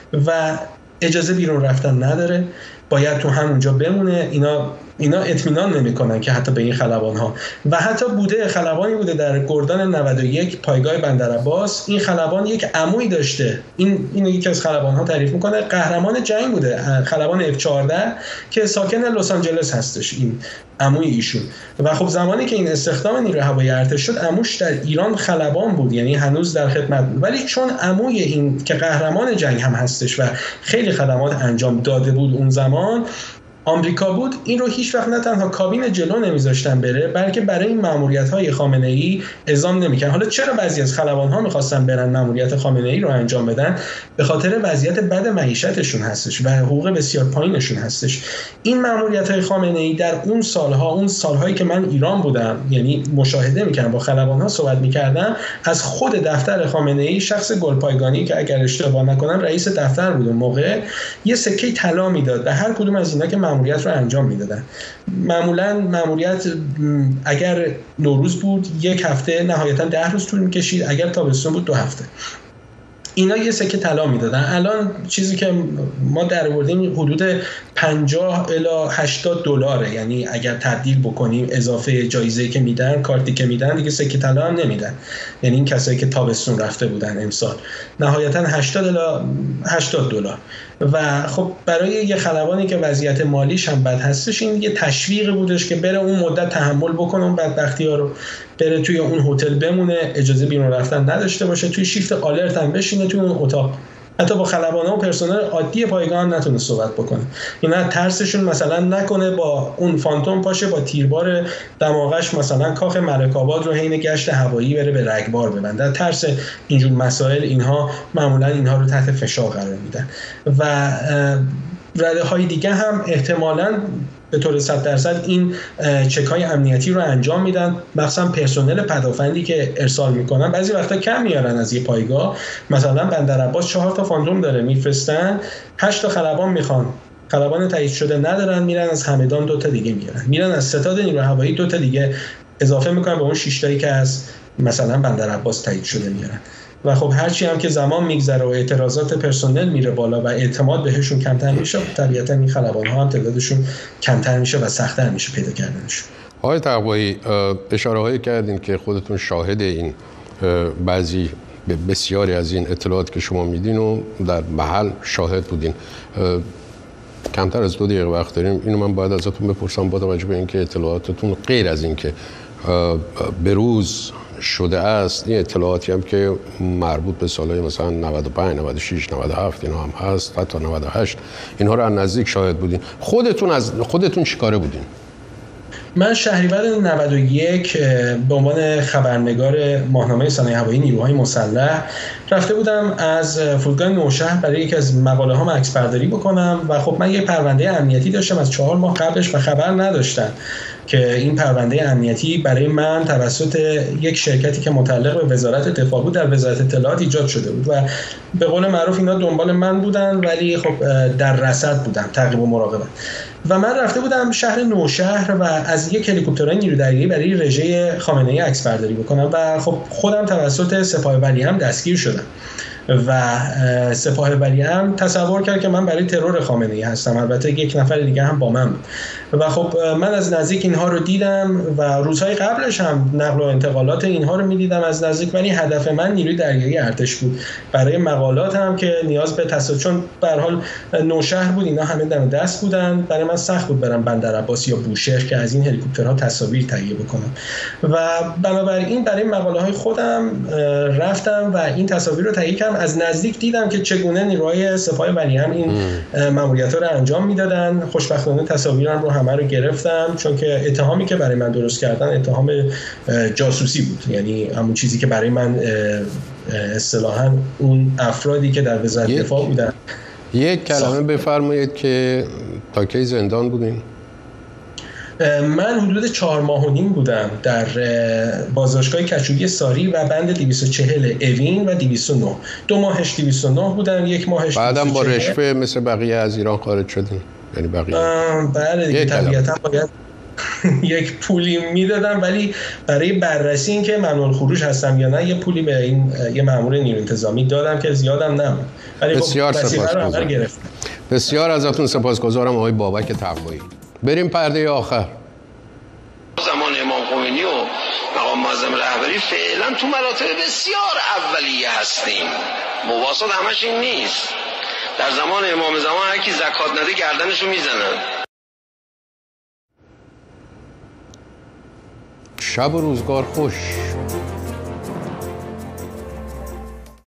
و اجازه بیرون رفتن نداره، باید تو همونجا بمونه. اینا اطمینان نمیکنن که حتی به این خلبان‌ها، و حتی خلبانی بوده در گردان 91 پایگاه بندرعباس، این خلبان یک عمویی داشته، اینو یکی از خلبان‌ها تعریف میکنه، قهرمان جنگ بوده، خلبان F14 که ساکن لس آنجلس هستش این عموی ایشون. و خب زمانی که این استخدام نیروی هوایی ارتش شد، عموش در ایران خلبان بود، یعنی هنوز در خدمت بود، ولی چون عموی این که قهرمان جنگ هم هستش و خیلی خدمات انجام داده بود اون زمان، آمریکا بود، این رو هیچ وقت نه تنها کابین جلو نمیذاشتن بره، بلکه برای این ماموریت‌های خامنه‌ای اعزام نمی‌کردن. حالا چرا بعضی از خلبان‌ها می‌خواستن برن ماموریت خامنه‌ای رو انجام بدن؟ به خاطر وضعیت بد معیشتشون هستش و حقوق بسیار پایینشون هستش. این ماموریت‌های خامنه‌ای در اون سال‌هایی که من ایران بودم، یعنی مشاهده می‌کردم، با خلبان‌ها صحبت می‌کردم، از خود دفتر خامنه‌ای، شخص گلپایگانی که اگر اشتباه نکنم رئیس دفتر بود اون موقع، یه سکه طلا میداد و هر کدوم از اینا که ماموریت رو انجام میدادن. معمولا ماموریت اگر نوروز بود 1 هفته، نهایتا 10 روز طول میکشید، اگر تابستون بود 2 هفته. اینا یه سکه طلا میدادن. الان چیزی که ما درآوردیم حدود 50 الی 80 دلاره، یعنی اگر تبدیل بکنیم اضافه جایزه‌ای که میدن، کارتی که میدن، دیگه سکه طلا هم نمیدن. یعنی این کسایی که تابستون رفته بودن امسال نهایتا 80 الی 80 دلار. و خب برای یه خلبانی که وضعیت مالیش هم بد هستش، این یه تشویقی بودش که بره اون مدت تحمل بکنه اون بدبختی‌ها رو، بره توی اون هتل بمونه، اجازه بیرون رفتن نداشته باشه، توی شیفت آلرت هم بشینه توی اون اتاق، حتی با خلبانا و پرسنل عادی پایگاه هم نتونه صحبت بکنه. اینا ترسشون مثلا نکنه با اون فانتوم پاشه با تیربار دماغش مثلا کاخ ملک آباد رو حین گشت هوایی بره به رگبار ببنده. ترس اینجور مسائل اینها معمولا اینها رو تحت فشار قرار میدن. و رده‌های دیگه هم احتمالاً به طور 100% این چک‌های امنیتی رو انجام میدن، مخصوصا پرسنل پدافندی که ارسال میکنن بعضی وقتا کم میارن از یه پایگاه. مثلا بندرعباس 4 تا فانتوم داره میفرستن، 8 تا خلبان میخوان، خلبان تایید شده ندارن، میرن از همدان 2 تا دیگه میارن، میرن از ستاد نیروی هوایی 2 تا دیگه اضافه میکنن به اون 6 تایی که از مثلا بندرعباس تایید شده میارن. و خب هرچی هم که زمان میگذره و اعتراضات پرسنل میره بالا و اعتماد بهشون کمتر میشه، طبیعتا این خلبان‌ها هم تعدادشون کمتر میشه و سخت‌تر میشه پیدا کردنشون. آقای تقوایی، اشاره‌هایی کردین که خودتون شاهد این بعضی بسیاری از این اطلاعات که شما میدین و در محل شاهد بودین. کمتر از 2 دقیقه وقت داریم، اینو من باید ازتون بپرسم با توجه به اینکه اطلاعاتتون غیر از اینکه بروز شده است، این اطلاعاتی هم که مربوط به سالهای مثلا 95 96 97 اینا هم هست، حتی 98، اینها رو از نزدیک شاهد بودین. خودتون چیکاره بودین؟ من شهریور 91 به عنوان خبرنگار ماهنامه صنایع هوایی نیروهای مسلح رفته بودم از فرودگاه نوشهر برای یکی از مقاله هام عکس برداری بکنم و خب من یه پرونده امنیتی داشتم از 4 ماه قبلش و خبر نداشتم که این پرونده امنیتی برای من توسط یک شرکتی که متعلق به وزارت دفاع بود در وزارت اطلاعات ایجاد شده بود و به قول معروف اینا دنبال من بودن، ولی خب در رصد بودن، تعقیب و مراقبت. و من رفته بودم شهر نوشهر و از یک هلیکوپترهای نیروی دریایی برای رژه خامنه‌ای عکس برداری بکنم و خب خودم توسط سپاه ولیعم دستگیر شدم و سپاه ولیعم تصور کرد که من برای ترور خامنه‌ای هستم. البته 1 نفر دیگه هم با من بود و خب من از نزدیک اینها رو دیدم و روزهای قبلش هم نقل و انتقالات اینها رو می‌دیدم از نزدیک، ولی هدف من نیروی دریایی ارتش بود. برای مقالات هم که نیاز به تصادف، چون به هر حال نوشهر بود، اینا همه دم دست بودن، برای من سخت بود برم بندرعباس یا بوشهر که از این هلیکوپترها تصاویر تهیه بکنم و بنابراین برای مقاله‌های خودم رفتم و این تصاویر رو تهیه کردم. از نزدیک دیدم که چگونه نیروهای سپاه ولیعم این ماموریت‌ها رو انجام میدادن. خوشبختانه تصاویرم رو همه رو گرفتم، چون که اتهامی که برای من درست کردن اتهام جاسوسی بود، یعنی همون چیزی که برای من اصطلاحاً اون افرادی که در وزارت دفاع بودن. یک کلمه بفرمایید که تا کی زندان بودین؟ من حدود 4 ماه و نیم بودم در بازداشتگاه کچوری ساری و بند 240 اوین و 209. 2 ماهش 209 بودم، 1 ماهش 240. بعدم با رشوه مثل بقیه از ایران خارج شدین؟ یعنی بقیه بله دیگه، طبیعتا باید یک پولی میدادم، ولی برای بررسی این که ممنوع الخروج هستم یا نه یه پولی به این یه مأمور نیروی انتظامی دادم که زیادم نبود. بسیار سپاسگزارم. بسیار ازتون سپاسگزارم آقای بابک تقوایی. بریم پرده آخر. زمان امام خمینی و مقام معظم رهبری فعلا تو مراتب بسیار اولیه هستیم. مواسط همش این نیست. در زمان امام زمان هر کی زکات نده گردنشو میزنن. شب و روزگار خوش.